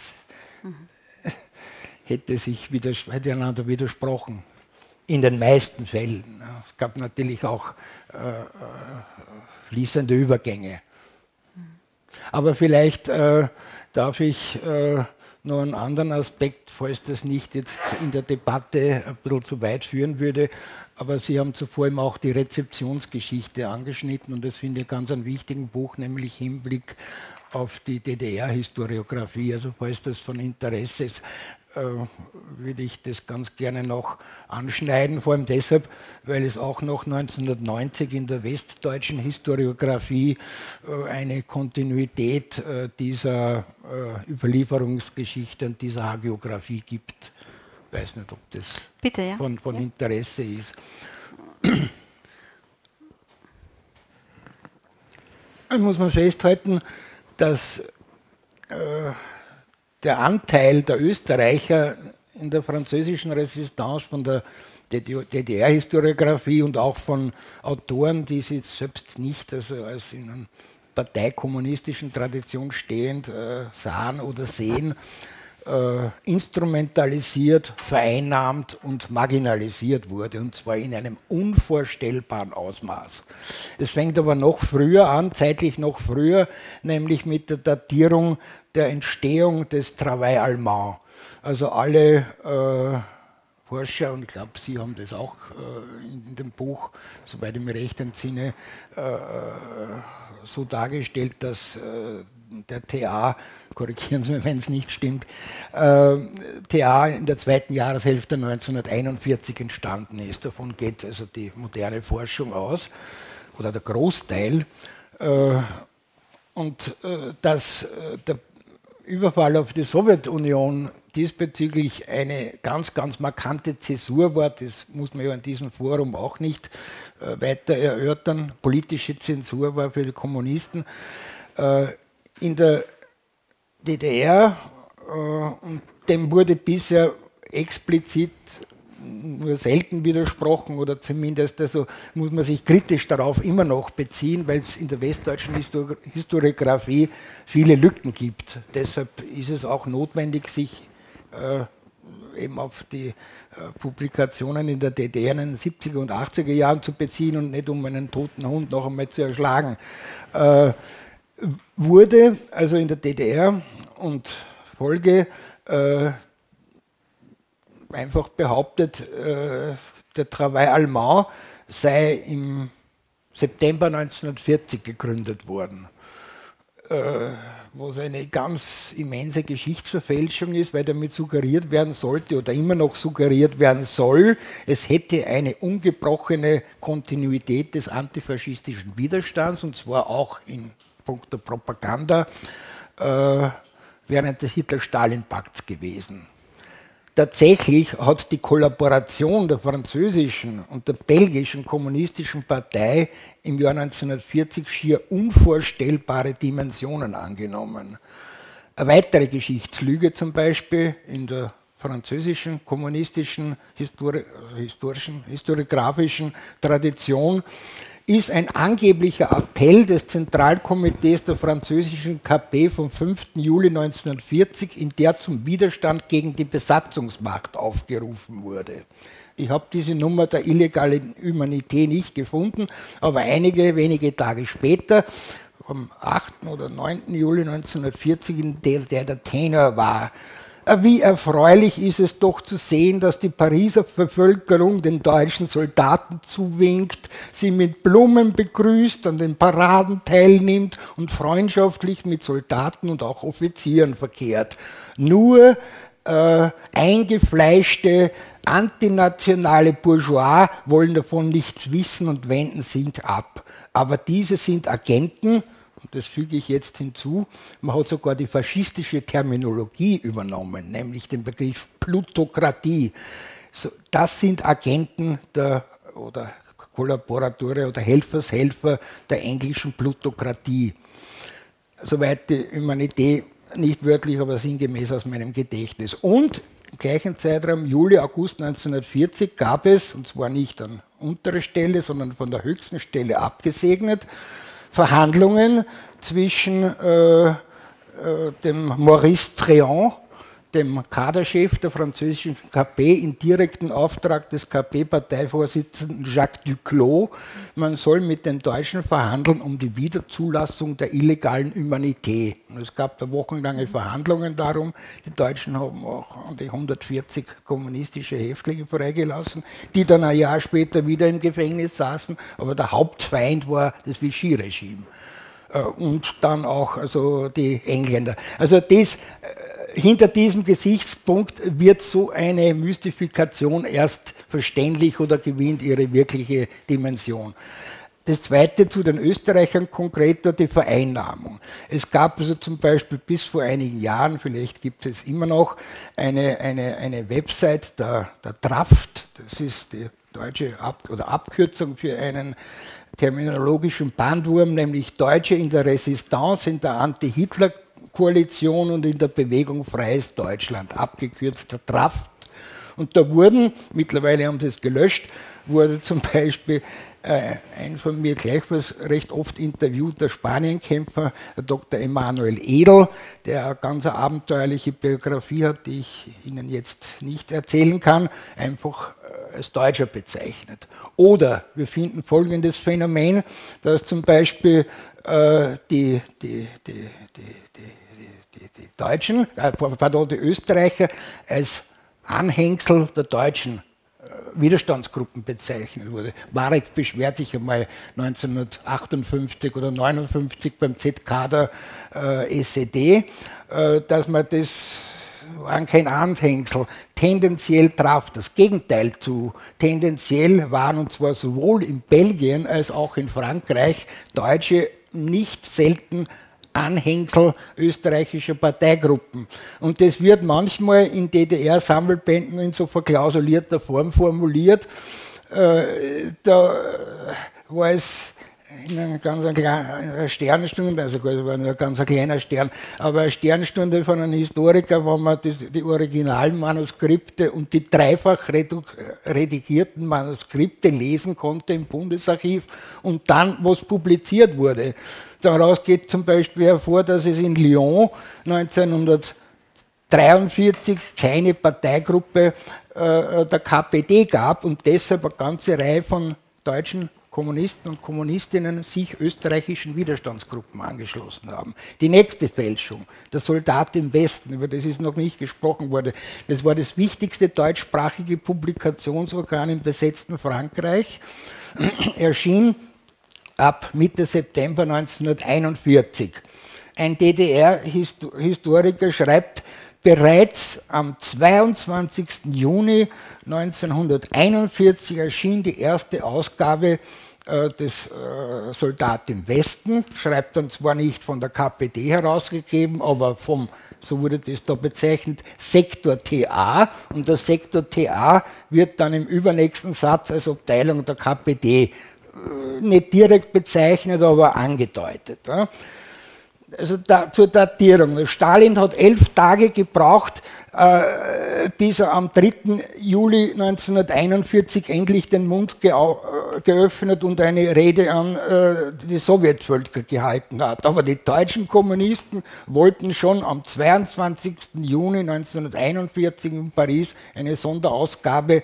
hätte einander widersprochen. In den meisten Fällen. Es gab natürlich auch fließende Übergänge. Aber vielleicht darf ich noch einen anderen Aspekt, falls das nicht jetzt in der Debatte ein bisschen zu weit führen würde, aber Sie haben zuvor eben auch die Rezeptionsgeschichte angeschnitten und das finde ich ganz einen wichtigen Buch, nämlich Hinblick auf die DDR-Historiografie. Also falls das von Interesse ist, würde ich das ganz gerne noch anschneiden, vor allem deshalb, weil es auch noch 1990 in der westdeutschen Historiografie eine Kontinuität dieser Überlieferungsgeschichte und dieser Hagiografie gibt. Ich weiß nicht, ob das
bitte, ja.
von Interesse ist. Dann muss man festhalten, dass der Anteil der Österreicher in der französischen Resistance von der DDR-Historiografie und auch von Autoren, die sie selbst nicht also als in einer parteikommunistischen Tradition stehend sahen oder sehen, instrumentalisiert, vereinnahmt und marginalisiert wurde, und zwar in einem unvorstellbaren Ausmaß. Es fängt aber noch früher an, zeitlich noch früher, nämlich mit der Datierung der Entstehung des Travail allemand. Also alle Forscher, und ich glaube, Sie haben das auch in dem Buch, soweit ich mich recht entsinne, so dargestellt, dass der TA, korrigieren Sie mich, wenn es nicht stimmt, TA in der zweiten Jahreshälfte 1941 entstanden ist. Davon geht also die moderne Forschung aus, oder der Großteil. Und dass der Überfall auf die Sowjetunion diesbezüglich eine ganz, ganz markante Zäsur war, das muss man ja in diesem Forum auch nicht weiter erörtern. Politische Zensur war für die Kommunisten. In der DDR, und dem wurde bisher explizit nur selten widersprochen, oder zumindest also muss man sich kritisch darauf immer noch beziehen, weil es in der westdeutschen Historiografie viele Lücken gibt. Deshalb ist es auch notwendig, sich eben auf die Publikationen in der DDR in den 70er und 80er Jahren zu beziehen und nicht um einen toten Hund noch einmal zu erschlagen. Wurde also in der DDR und Folge einfach behauptet, der Travail allemand sei im September 1940 gegründet worden, was eine ganz immense Geschichtsverfälschung ist, weil damit suggeriert werden sollte oder immer noch suggeriert werden soll, es hätte eine ungebrochene Kontinuität des antifaschistischen Widerstands, und zwar auch in puncto Propaganda während des Hitler-Stalin-Pakts gewesen. Tatsächlich hat die Kollaboration der französischen und der belgischen kommunistischen Partei im Jahr 1940 schier unvorstellbare Dimensionen angenommen. Eine weitere Geschichtslüge zum Beispiel in der französischen kommunistischen historiografischen Tradition ist ein angeblicher Appell des Zentralkomitees der französischen KP vom 5. Juli 1940, in der zum Widerstand gegen die Besatzungsmacht aufgerufen wurde. Ich habe diese Nummer der illegalen Humanité nicht gefunden, aber wenige Tage später, am 8. oder 9. Juli 1940, in der Tenor war: wie erfreulich ist es doch zu sehen, dass die Pariser Bevölkerung den deutschen Soldaten zuwinkt, sie mit Blumen begrüßt, an den Paraden teilnimmt und freundschaftlich mit Soldaten und auch Offizieren verkehrt. Nur eingefleischte, antinationale Bourgeois wollen davon nichts wissen und wenden sich ab. Aber diese sind Agenten, und das füge ich jetzt hinzu, man hat sogar die faschistische Terminologie übernommen, nämlich den Begriff Plutokratie. Das sind Agenten oder Kollaborateure oder Helfershelfer der englischen Plutokratie. Soweit die Humanität, nicht wörtlich, aber sinngemäß aus meinem Gedächtnis. Und im gleichen Zeitraum, Juli, August 1940, gab es, und zwar nicht an unterer Stelle, sondern von der höchsten Stelle abgesegnet, Verhandlungen zwischen dem Maurice Tréand, dem Kaderchef der französischen KP, in direkten Auftrag des KP-Parteivorsitzenden Jacques Duclos. Man soll mit den Deutschen verhandeln um die Wiederzulassung der illegalen Humanität. Und es gab da wochenlange Verhandlungen darum. Die Deutschen haben auch an die 140 kommunistische Häftlinge freigelassen, die dann ein Jahr später wieder im Gefängnis saßen. Aber der Hauptfeind war das Vichy-Regime. Und dann auch also die Engländer. Also das... Hinter diesem Gesichtspunkt wird so eine Mystifikation erst verständlich oder gewinnt ihre wirkliche Dimension. Das Zweite zu den Österreichern konkreter, die Vereinnahmung. Es gab also zum Beispiel bis vor einigen Jahren, vielleicht gibt es immer noch, eine Website der Traft, das ist die deutsche Abkürzung für einen terminologischen Bandwurm, nämlich Deutsche in der Resistance, in der Anti-Hitler-Koalition und in der Bewegung Freies Deutschland, abgekürzt der Traft. Und da wurden, mittlerweile haben sie es gelöscht, wurde zum Beispiel ein von mir gleichfalls recht oft interviewter Spanienkämpfer, der Dr. Emanuel Edel, der eine ganz abenteuerliche Biografie hat, die ich Ihnen jetzt nicht erzählen kann, einfach als Deutscher bezeichnet. Oder wir finden folgendes Phänomen, dass zum Beispiel die Deutschen, die Österreicher als Anhängsel der deutschen Widerstandsgruppen bezeichnet wurde. Marek beschwert sich einmal 1958 oder 1959 beim ZK der SED, dass man das waren kein Anhängsel, tendenziell traf das Gegenteil zu. Tendenziell waren, und zwar sowohl in Belgien als auch in Frankreich, Deutsche nicht selten Anhängsel österreichischer Parteigruppen. Und das wird manchmal in DDR-Sammelbänden in so verklausulierter Form formuliert. Da war es in einer ganz kleinen Sternenstunde, also es war nur ein ganz kleiner Stern, aber eine Sternstunde von einem Historiker, wo man die originalen Manuskripte und die dreifach redigierten Manuskripte lesen konnte im Bundesarchiv und dann, was publiziert wurde. Daraus geht zum Beispiel hervor, dass es in Lyon 1943 keine Parteigruppe der KPD gab und deshalb eine ganze Reihe von deutschen Kommunisten und Kommunistinnen sich österreichischen Widerstandsgruppen angeschlossen haben. Die nächste Fälschung, der Soldat im Westen, über das ist noch nicht gesprochen worden, das war das wichtigste deutschsprachige Publikationsorgan im besetzten Frankreich, erschien ab Mitte September 1941. Ein DDR-Historiker schreibt, bereits am 22. Juni 1941 erschien die erste Ausgabe des Soldat im Westen, schreibt dann zwar nicht von der KPD herausgegeben, aber vom, so wurde das da bezeichnet, Sektor TA, und der Sektor TA wird dann im übernächsten Satz als Abteilung der KPD nicht direkt bezeichnet, aber angedeutet. Ja. Also zur Datierung. Stalin hat 11 Tage gebraucht, bis er am 3. Juli 1941 endlich den Mund geöffnet und eine Rede an die Sowjetvölker gehalten hat. Aber die deutschen Kommunisten wollten schon am 22. Juni 1941 in Paris eine Sonderausgabe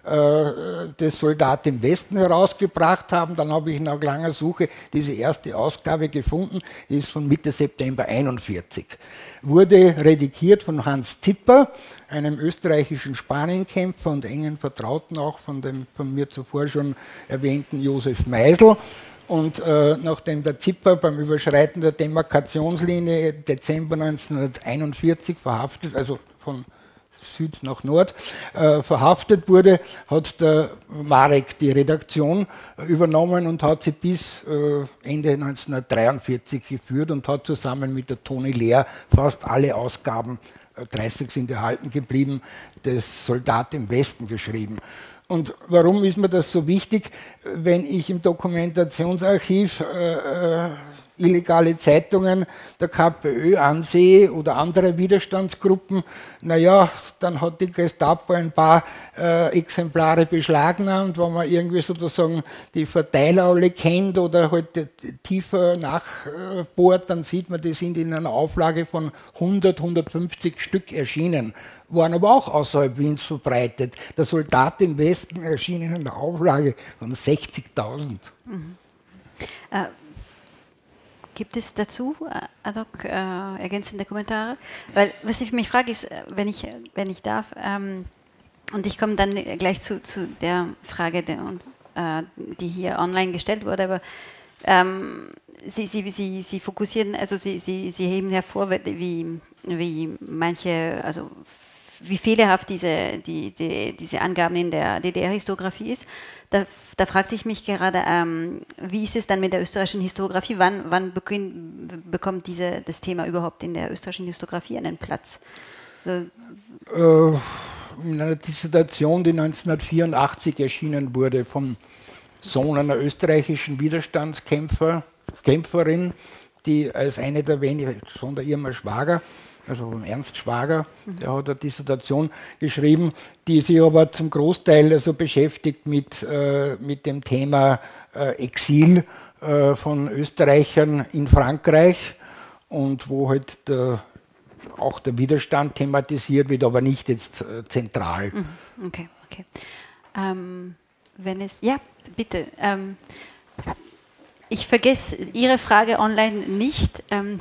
des Soldat im Westen herausgebracht haben. Dann habe ich nach langer Suche diese erste Ausgabe gefunden, die ist von Mitte September 1941. Wurde redigiert von Hans Zipper, einem österreichischen Spanienkämpfer und engen Vertrauten auch von dem von mir zuvor schon erwähnten Josef Meisel. Und nachdem der Zipper beim Überschreiten der Demarkationslinie Dezember 1941 verhaftet, also von Süd nach Nord, verhaftet wurde, hat der Marek die Redaktion übernommen und hat sie bis Ende 1943 geführt und hat zusammen mit der Toni Lehr fast alle Ausgaben, 30 sind erhalten geblieben, des Soldat im Westen geschrieben. Und warum ist mir das so wichtig? Wenn ich im Dokumentationsarchiv illegale Zeitungen der KPÖ ansehe oder andere Widerstandsgruppen, naja, dann hat die Gestapo ein paar Exemplare beschlagnahmt, wenn man irgendwie sozusagen die Verteiler alle kennt oder halt tiefer nachbohrt, dann sieht man, die sind in einer Auflage von 100, 150 Stück erschienen, waren aber auch außerhalb Wiens verbreitet. Der Soldat im Westen erschien in einer Auflage von 60.000.
Mhm. Gibt es dazu ad hoc ergänzende Kommentare? Weil was ich mich frage ist, wenn ich darf, und ich komme dann gleich zu der Frage, die hier online gestellt wurde, aber Sie fokussieren, also Sie heben hervor, wie manche, also wie fehlerhaft diese Angaben in der DDR-Historiografie ist. Da fragte ich mich gerade, wie ist es dann mit der österreichischen Historiografie? Wann bekommt das Thema überhaupt in der österreichischen Historiografie einen Platz? In
einer Dissertation, die 1984 erschienen wurde, vom Sohn einer österreichischen Widerstandskämpferin, die als eine der wenigen, Sohn der Irma Schwager, also von Ernst Schwager, der hat eine Dissertation geschrieben, die sich aber zum Großteil also beschäftigt mit dem Thema Exil von Österreichern in Frankreich und wo halt auch der Widerstand thematisiert wird, aber nicht jetzt zentral.
Okay. Wenn es, ja, bitte. Ich vergesse Ihre Frage online nicht.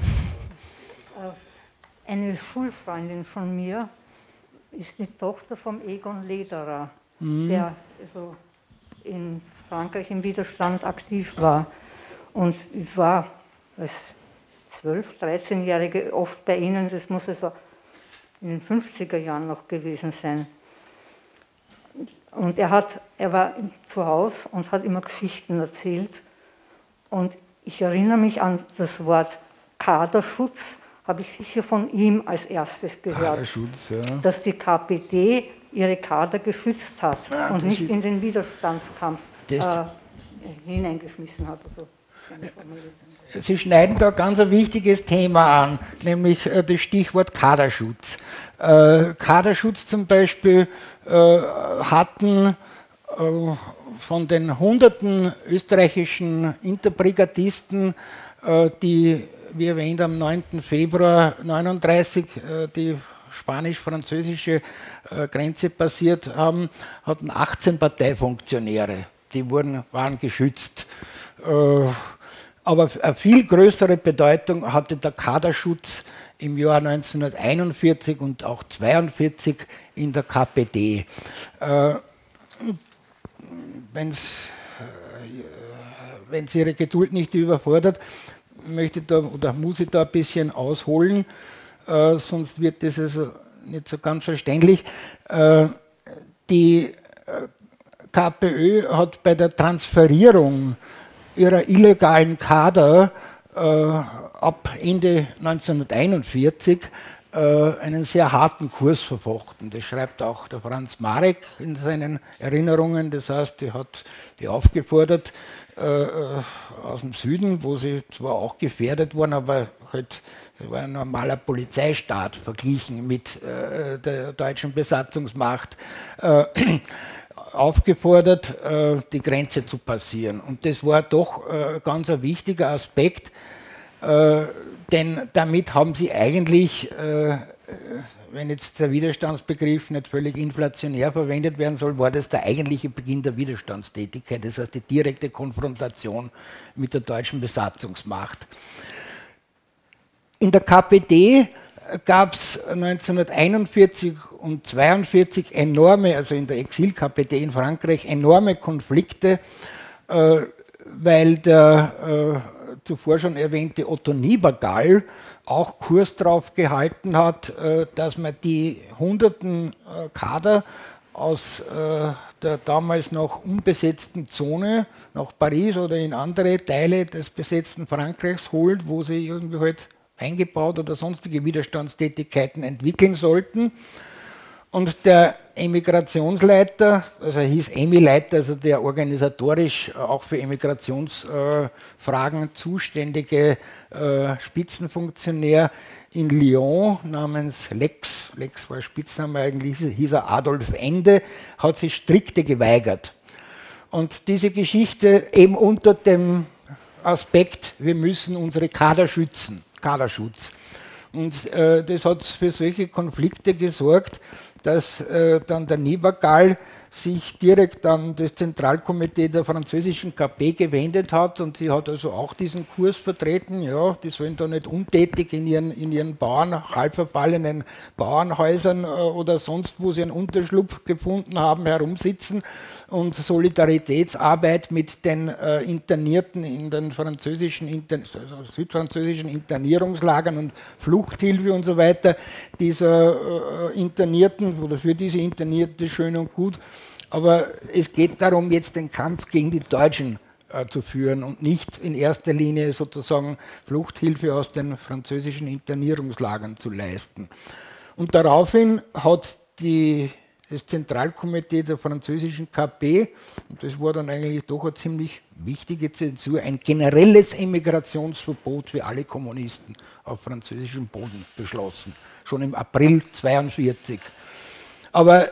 Eine Schulfreundin von mir ist die Tochter von Egon Lederer, der also in Frankreich im Widerstand aktiv war. Und ich war als 12-, 13-Jährige oft bei ihnen, das muss also in den 50er Jahren noch gewesen sein. Und er war zu Hause und hat immer Geschichten erzählt. Und ich erinnere mich an das Wort Kaderschutz, habe ich sicher von ihm als erstes gehört, ja, dass die KPD ihre Kader geschützt hat und nicht in den Widerstandskampf hineingeschmissen hat. Also
Sie schneiden da ganz ein wichtiges Thema an, nämlich das Stichwort Kaderschutz. Kaderschutz zum Beispiel hatten von den hunderten österreichischen Interbrigadisten, die wie erwähnt, am 9. Februar 1939 die spanisch-französische Grenze passiert haben, hatten 18 Parteifunktionäre. Die waren geschützt. Aber eine viel größere Bedeutung hatte der Kaderschutz im Jahr 1941 und auch 1942 in der KPD. Wenn Sie Ihre Geduld nicht überfordert, muss ich da ein bisschen ausholen, sonst wird das also nicht so ganz verständlich. Die KPÖ hat bei der Transferierung ihrer illegalen Kader ab Ende 1941 einen sehr harten Kurs verfochten. Das schreibt auch der Franz Marek in seinen Erinnerungen. Das heißt, er hat die aufgefordert, aus dem Süden, wo sie zwar auch gefährdet waren, aber halt, das war ein normaler Polizeistaat verglichen mit der deutschen Besatzungsmacht, aufgefordert, die Grenze zu passieren. Und das war doch ganz ein wichtiger Aspekt, denn damit haben sie eigentlich wenn jetzt der Widerstandsbegriff nicht völlig inflationär verwendet werden soll, war das der eigentliche Beginn der Widerstandstätigkeit, das heißt die direkte Konfrontation mit der deutschen Besatzungsmacht. In der KPD gab es 1941 und 1942 enorme, also in der Exil-KPD in Frankreich, enorme Konflikte, weil der zuvor schon erwähnte Otto Niebergall auch Kurs darauf gehalten hat, dass man die hunderten Kader aus der damals noch unbesetzten Zone nach Paris oder in andere Teile des besetzten Frankreichs holt, wo sie irgendwie halt eingebaut oder sonstige Widerstandstätigkeiten entwickeln sollten. Und der Emigrationsleiter, also er hieß Emi-Leiter, also der organisatorisch auch für Emigrationsfragen zuständige Spitzenfunktionär in Lyon namens Lex war Spitzname eigentlich, hieß er Adolf Ende, hat sich strikte geweigert. Und diese Geschichte eben unter dem Aspekt, wir müssen unsere Kader schützen. Kaderschutz. Und das hat für solche Konflikte gesorgt, dass dann der Niebergall sich direkt an das Zentralkomitee der französischen KP gewendet hat und sie hat also auch diesen Kurs vertreten, ja, die sollen da nicht untätig in ihren halb verfallenen Bauernhäusern oder sonst, wo sie einen Unterschlupf gefunden haben, herumsitzen und Solidaritätsarbeit mit den Internierten in den südfranzösischen Internierungslagern und Fluchthilfe und so weiter, dieser Internierten oder für diese Internierten schön und gut. Aber es geht darum, jetzt den Kampf gegen die Deutschen zu führen und nicht in erster Linie sozusagen Fluchthilfe aus den französischen Internierungslagern zu leisten. Und daraufhin hat das Zentralkomitee der französischen KP, und das war dann eigentlich doch eine ziemlich wichtige Zensur, ein generelles Emigrationsverbot für alle Kommunisten auf französischem Boden beschlossen, schon im April 1942. Aber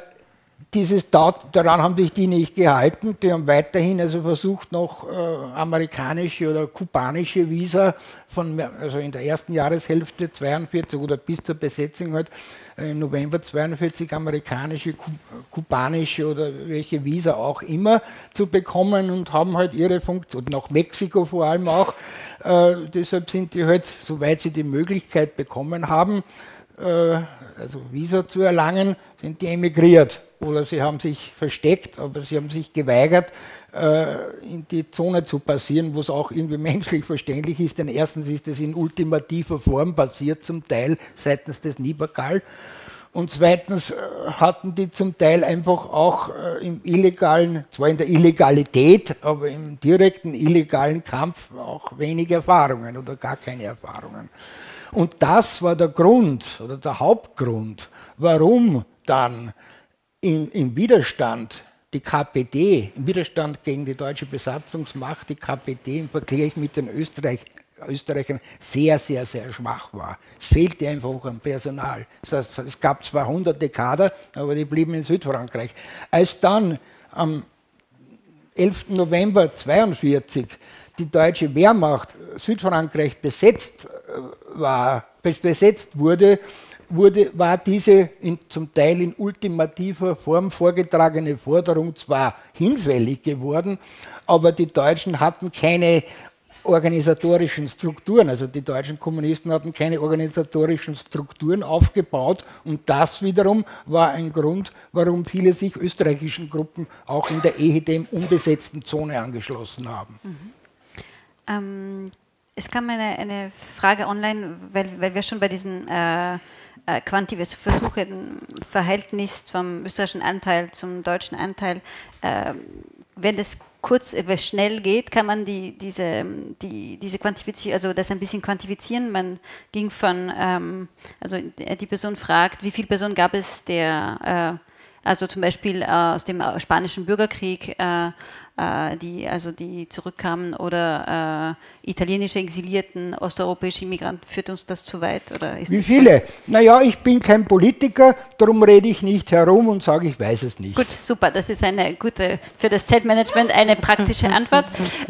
daran haben sich die nicht gehalten, die haben weiterhin also versucht, noch amerikanische oder kubanische Visa also in der ersten Jahreshälfte 1942 oder bis zur Besetzung halt im November 1942 amerikanische, kubanische oder welche Visa auch immer zu bekommen und haben halt ihre Funktion, nach Mexiko vor allem auch, deshalb sind die halt, soweit sie die Möglichkeit bekommen haben, also Visa zu erlangen, sind die emigriert. Oder sie haben sich versteckt, aber sie haben sich geweigert, in die Zone zu passieren, wo es auch irgendwie menschlich verständlich ist, denn erstens ist es in ultimativer Form passiert, zum Teil seitens des Niebergall, und zweitens hatten die zum Teil einfach auch im illegalen, zwar in der Illegalität, aber im direkten illegalen Kampf auch wenig Erfahrungen oder gar keine Erfahrungen. Und das war der Grund oder der Hauptgrund, warum dann im Widerstand die KPD, im Widerstand gegen die deutsche Besatzungsmacht, die KPD im Vergleich mit den Österreichern sehr, sehr, sehr schwach war. Es fehlte einfach an Personal. Das heißt, es gab zwar hunderte Kader, aber die blieben in Südfrankreich. Als dann am 11. November 1942 die deutsche Wehrmacht Südfrankreich besetzt wurde, war diese zum Teil in ultimativer Form vorgetragene Forderung zwar hinfällig geworden, aber die Deutschen hatten keine organisatorischen Strukturen, also die deutschen Kommunisten hatten keine organisatorischen Strukturen aufgebaut und das wiederum war ein Grund, warum viele sich österreichischen Gruppen auch in der ehedem unbesetzten Zone angeschlossen haben.
Es kam eine Frage online, weil wir schon bei diesen Versuche, ein Verhältnis vom österreichischen Anteil zum deutschen Anteil, wenn das schnell geht, kann man diese Quantifizierung, also das ein bisschen quantifizieren. Man ging von, also die Person fragt, wie viele Personen gab es, also zum Beispiel aus dem Spanischen Bürgerkrieg, die zurückkamen, oder italienische Exilierten, osteuropäische Immigranten, führt uns das zu weit? Oder ist
wie
das
viele? Naja, ich bin kein Politiker, darum rede ich nicht herum und sage, ich weiß es nicht.
Gut, super, das ist eine gute, für das Zeitmanagement eine praktische Antwort.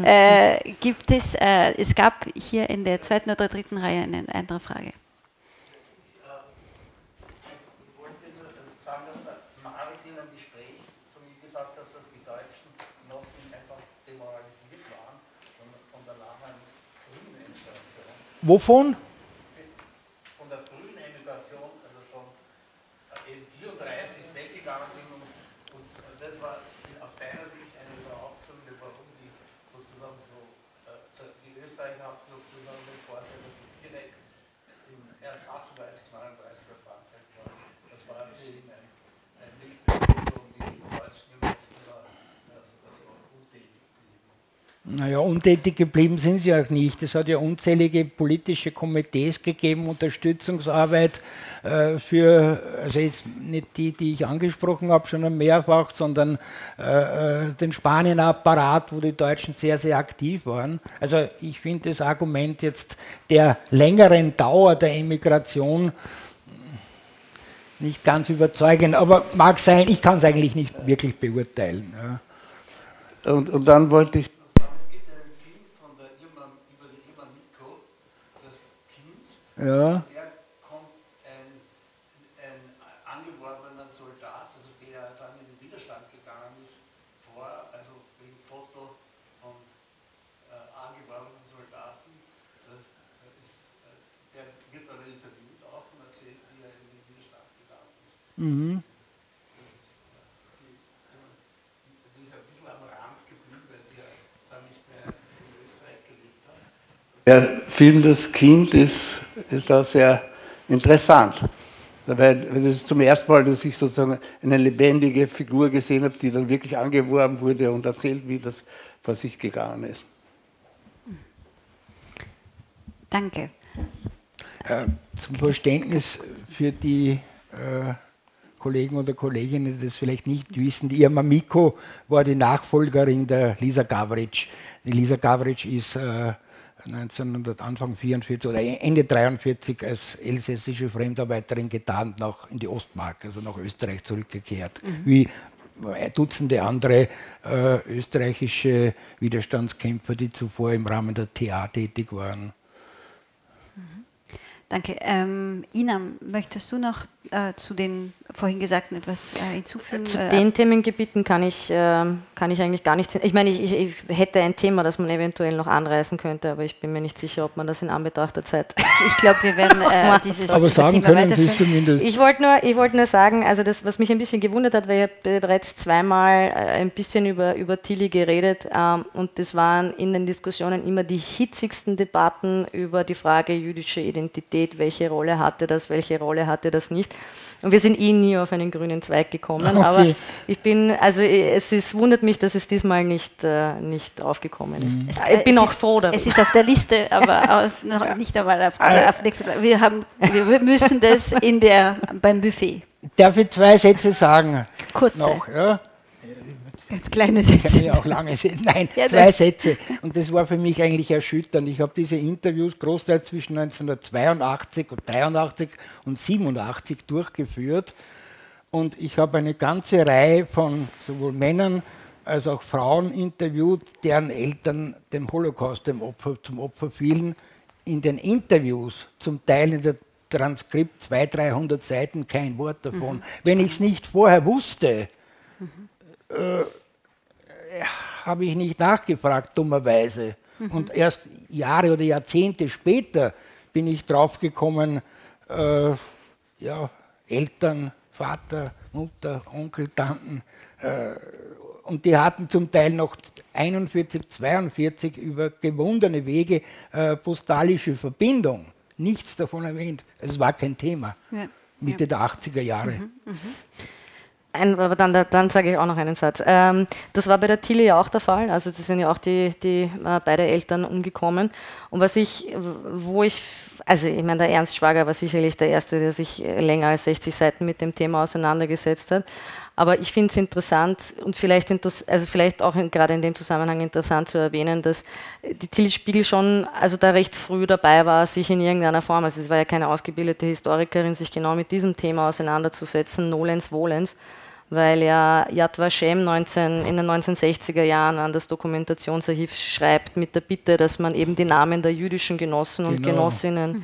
Es gab hier in der zweiten oder dritten Reihe eine andere Frage.
Wovon?
Von der frühen Emigration, also schon in 1934 weggegangen sind und das war aus seiner Sicht eine der Hauptgründe, warum die sozusagen so, die Österreicher haben sozusagen den Vorteil, dass sie direkt erst 38, 39 bei Frankreich waren. Das war für ihn ein Milchweg und die deutschen Genossen waren also untätig geblieben.
Naja, untätig geblieben sind sie auch nicht. Es hat ja unzählige politische Komitees gegeben, Unterstützungsarbeit für, also jetzt nicht die, die ich angesprochen habe, schon mehrfach, sondern den Spanien-Apparat, wo die Deutschen sehr, sehr aktiv waren. Also ich finde das Argument jetzt der längeren Dauer der Emigration nicht ganz überzeugend, aber mag sein, ich kann es eigentlich nicht wirklich beurteilen. Ja.
Und dann wollte ich sagen, es gibt einen Film von der über die Irma Miko, das Kind.
Ja.
Der kommt ein angeworbener Soldat, also der dann in den Widerstand gegangen ist, vor, also wegen Foto von angeworbenen Soldaten. Der wird dann interviewt auch und erzählt, wie er in den Widerstand gegangen ist.
Mhm.
Der Film Das Kind ist da sehr interessant, weil das ist zum ersten Mal, dass ich sozusagen eine lebendige Figur gesehen habe, die dann wirklich angeworben wurde und erzählt, wie das vor sich gegangen ist.
Danke.
Zum Verständnis für die Kollegen oder Kolleginnen, die das vielleicht nicht wissen, die Irma Miko war die Nachfolgerin der Lisa Gavrič. Die Lisa Gavrič ist Anfang 44 oder Ende 43 als elsässische Fremdarbeiterin getarnt in die Ostmark, also nach Österreich zurückgekehrt, wie Dutzende andere österreichische Widerstandskämpfer, die zuvor im Rahmen der TA tätig waren.
Danke. Ina, möchtest du noch zu den vorhin Gesagten etwas hinzufügen?
Zu den Themengebieten kann ich eigentlich gar nichts. Ich meine, ich hätte ein Thema, das man eventuell noch anreißen könnte, aber ich bin mir nicht sicher, ob man das in Anbetracht der Zeit.
Ich glaube, wir werden dieses
aber sagen
Thema
können Sie es zumindest.
Ich wollte nur sagen, also das, was mich ein bisschen gewundert hat, weil ich habe bereits zweimal ein bisschen über Tilly geredet und das waren in den Diskussionen immer die hitzigsten Debatten über die Frage jüdische Identität, welche Rolle hatte das nicht. Und wir sind nie auf einen grünen Zweig gekommen,
okay.
Aber wundert mich, dass es diesmal nicht aufgekommen ist. Ich bin auch froh darüber.
Es ist auf der Liste, aber noch nicht einmal auf nächste Mal. Wir müssen das beim Buffet.
Darf ich 2 Sätze sagen?
Kurze.
Noch, ja?
Ganz kleine Sätze.
Ich kann ja auch lange Sätze. Nein, ja, 2 Sätze. Und das war für mich eigentlich erschütternd. Ich habe diese Interviews großteils zwischen 1982 und 83 und 87 durchgeführt. Und ich habe eine ganze Reihe von sowohl Männern als auch Frauen interviewt, deren Eltern dem Holocaust zum Opfer fielen. In den Interviews, zum Teil in der Transkript 200-300 Seiten, kein Wort davon. Wenn ich es nicht vorher wusste, habe ich nicht nachgefragt, dummerweise. Und erst Jahre oder Jahrzehnte später bin ich draufgekommen, Eltern, Vater, Mutter, Onkel, Tanten, und die hatten zum Teil noch 41, 42 über gewundene Wege postalische Verbindung. Nichts davon erwähnt. Es war kein Thema. Ja. Mitte der 80er Jahre.
Aber dann sage ich auch noch einen Satz. Das war bei der Tilly ja auch der Fall. Also das sind ja auch die beide Eltern umgekommen. Und ich meine, der Ernst Schwager war sicherlich der Erste, der sich länger als 60 Seiten mit dem Thema auseinandergesetzt hat. Aber ich finde es interessant und vielleicht auch gerade in dem Zusammenhang interessant zu erwähnen, dass die Tilly Spiegel schon da recht früh dabei war, sich in irgendeiner Form, also sie war ja keine ausgebildete Historikerin, sich genau mit diesem Thema auseinanderzusetzen, nolens volens, weil ja Yad Vashem in den 1960er Jahren an das Dokumentationsarchiv schreibt mit der Bitte, dass man eben die Namen der jüdischen Genossen und Genossinnen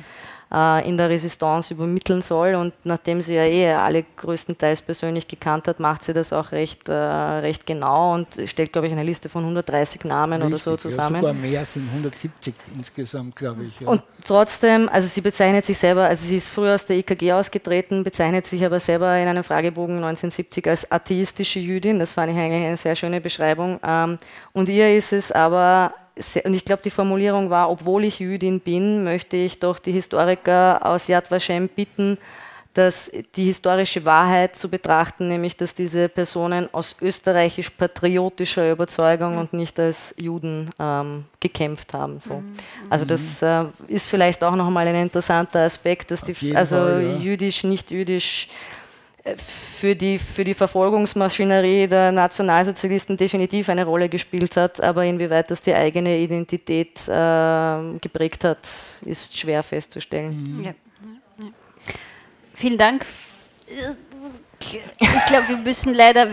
in der Resistance übermitteln soll. Und nachdem sie ja alle größtenteils persönlich gekannt hat, macht sie das auch recht genau und stellt, glaube ich, eine Liste von 130 Namen oder so zusammen.
Ja, sogar mehr, sind 170 insgesamt, glaube ich. Ja.
Und trotzdem, also sie bezeichnet sich selber, also sie ist früher aus der IKG ausgetreten, bezeichnet sich aber selber in einem Fragebogen 1970 als atheistische Jüdin. Das fand ich eigentlich eine sehr schöne Beschreibung. Und ihr ist es aber, und ich glaube, die Formulierung war, obwohl ich Jüdin bin, möchte ich doch die Historiker aus Yad Vashem bitten, die historische Wahrheit zu betrachten, nämlich dass diese Personen aus österreichisch-patriotischer Überzeugung und nicht als Juden gekämpft haben. So. Also das ist vielleicht auch nochmal ein interessanter Aspekt, dass jüdisch, nicht jüdisch für die Verfolgungsmaschinerie der Nationalsozialisten definitiv eine Rolle gespielt hat, aber inwieweit das die eigene Identität geprägt hat, ist schwer festzustellen.
Ja. Vielen Dank. Ich glaube, wir müssen leider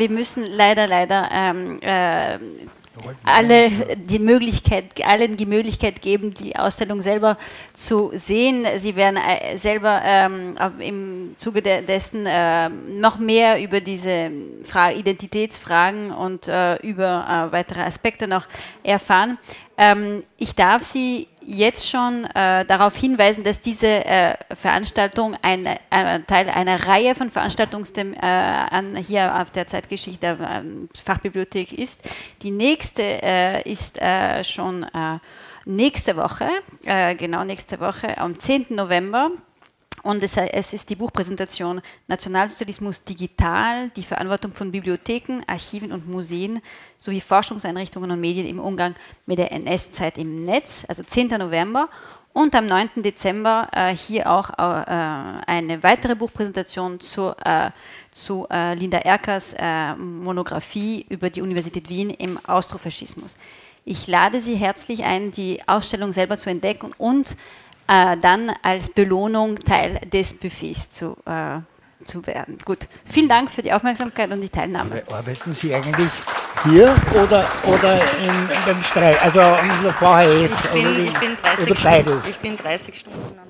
allen die Möglichkeit geben, die Ausstellung selber zu sehen. Sie werden selber im Zuge dessen noch mehr über diese Identitätsfragen und über weitere Aspekte noch erfahren. Ich darf Sie jetzt schon darauf hinweisen, dass diese Veranstaltung ein Teil einer Reihe von Veranstaltungen hier auf der Zeitgeschichte Fachbibliothek ist. Die nächste ist schon nächste Woche, am 10. November. Und es ist die Buchpräsentation Nationalsozialismus digital, die Verantwortung von Bibliotheken, Archiven und Museen sowie Forschungseinrichtungen und Medien im Umgang mit der NS-Zeit im Netz, also 10. November. Und am 9. Dezember hier auch eine weitere Buchpräsentation zu Linda Erkers Monographie über die Universität Wien im Austrofaschismus. Ich lade Sie herzlich ein, die Ausstellung selber zu entdecken und dann als Belohnung Teil des Buffets zu werden. Gut, vielen Dank für die Aufmerksamkeit und die Teilnahme.
Arbeiten Sie eigentlich hier oder beim Streik, also in der VHS?
Ich bin 30 Stunden am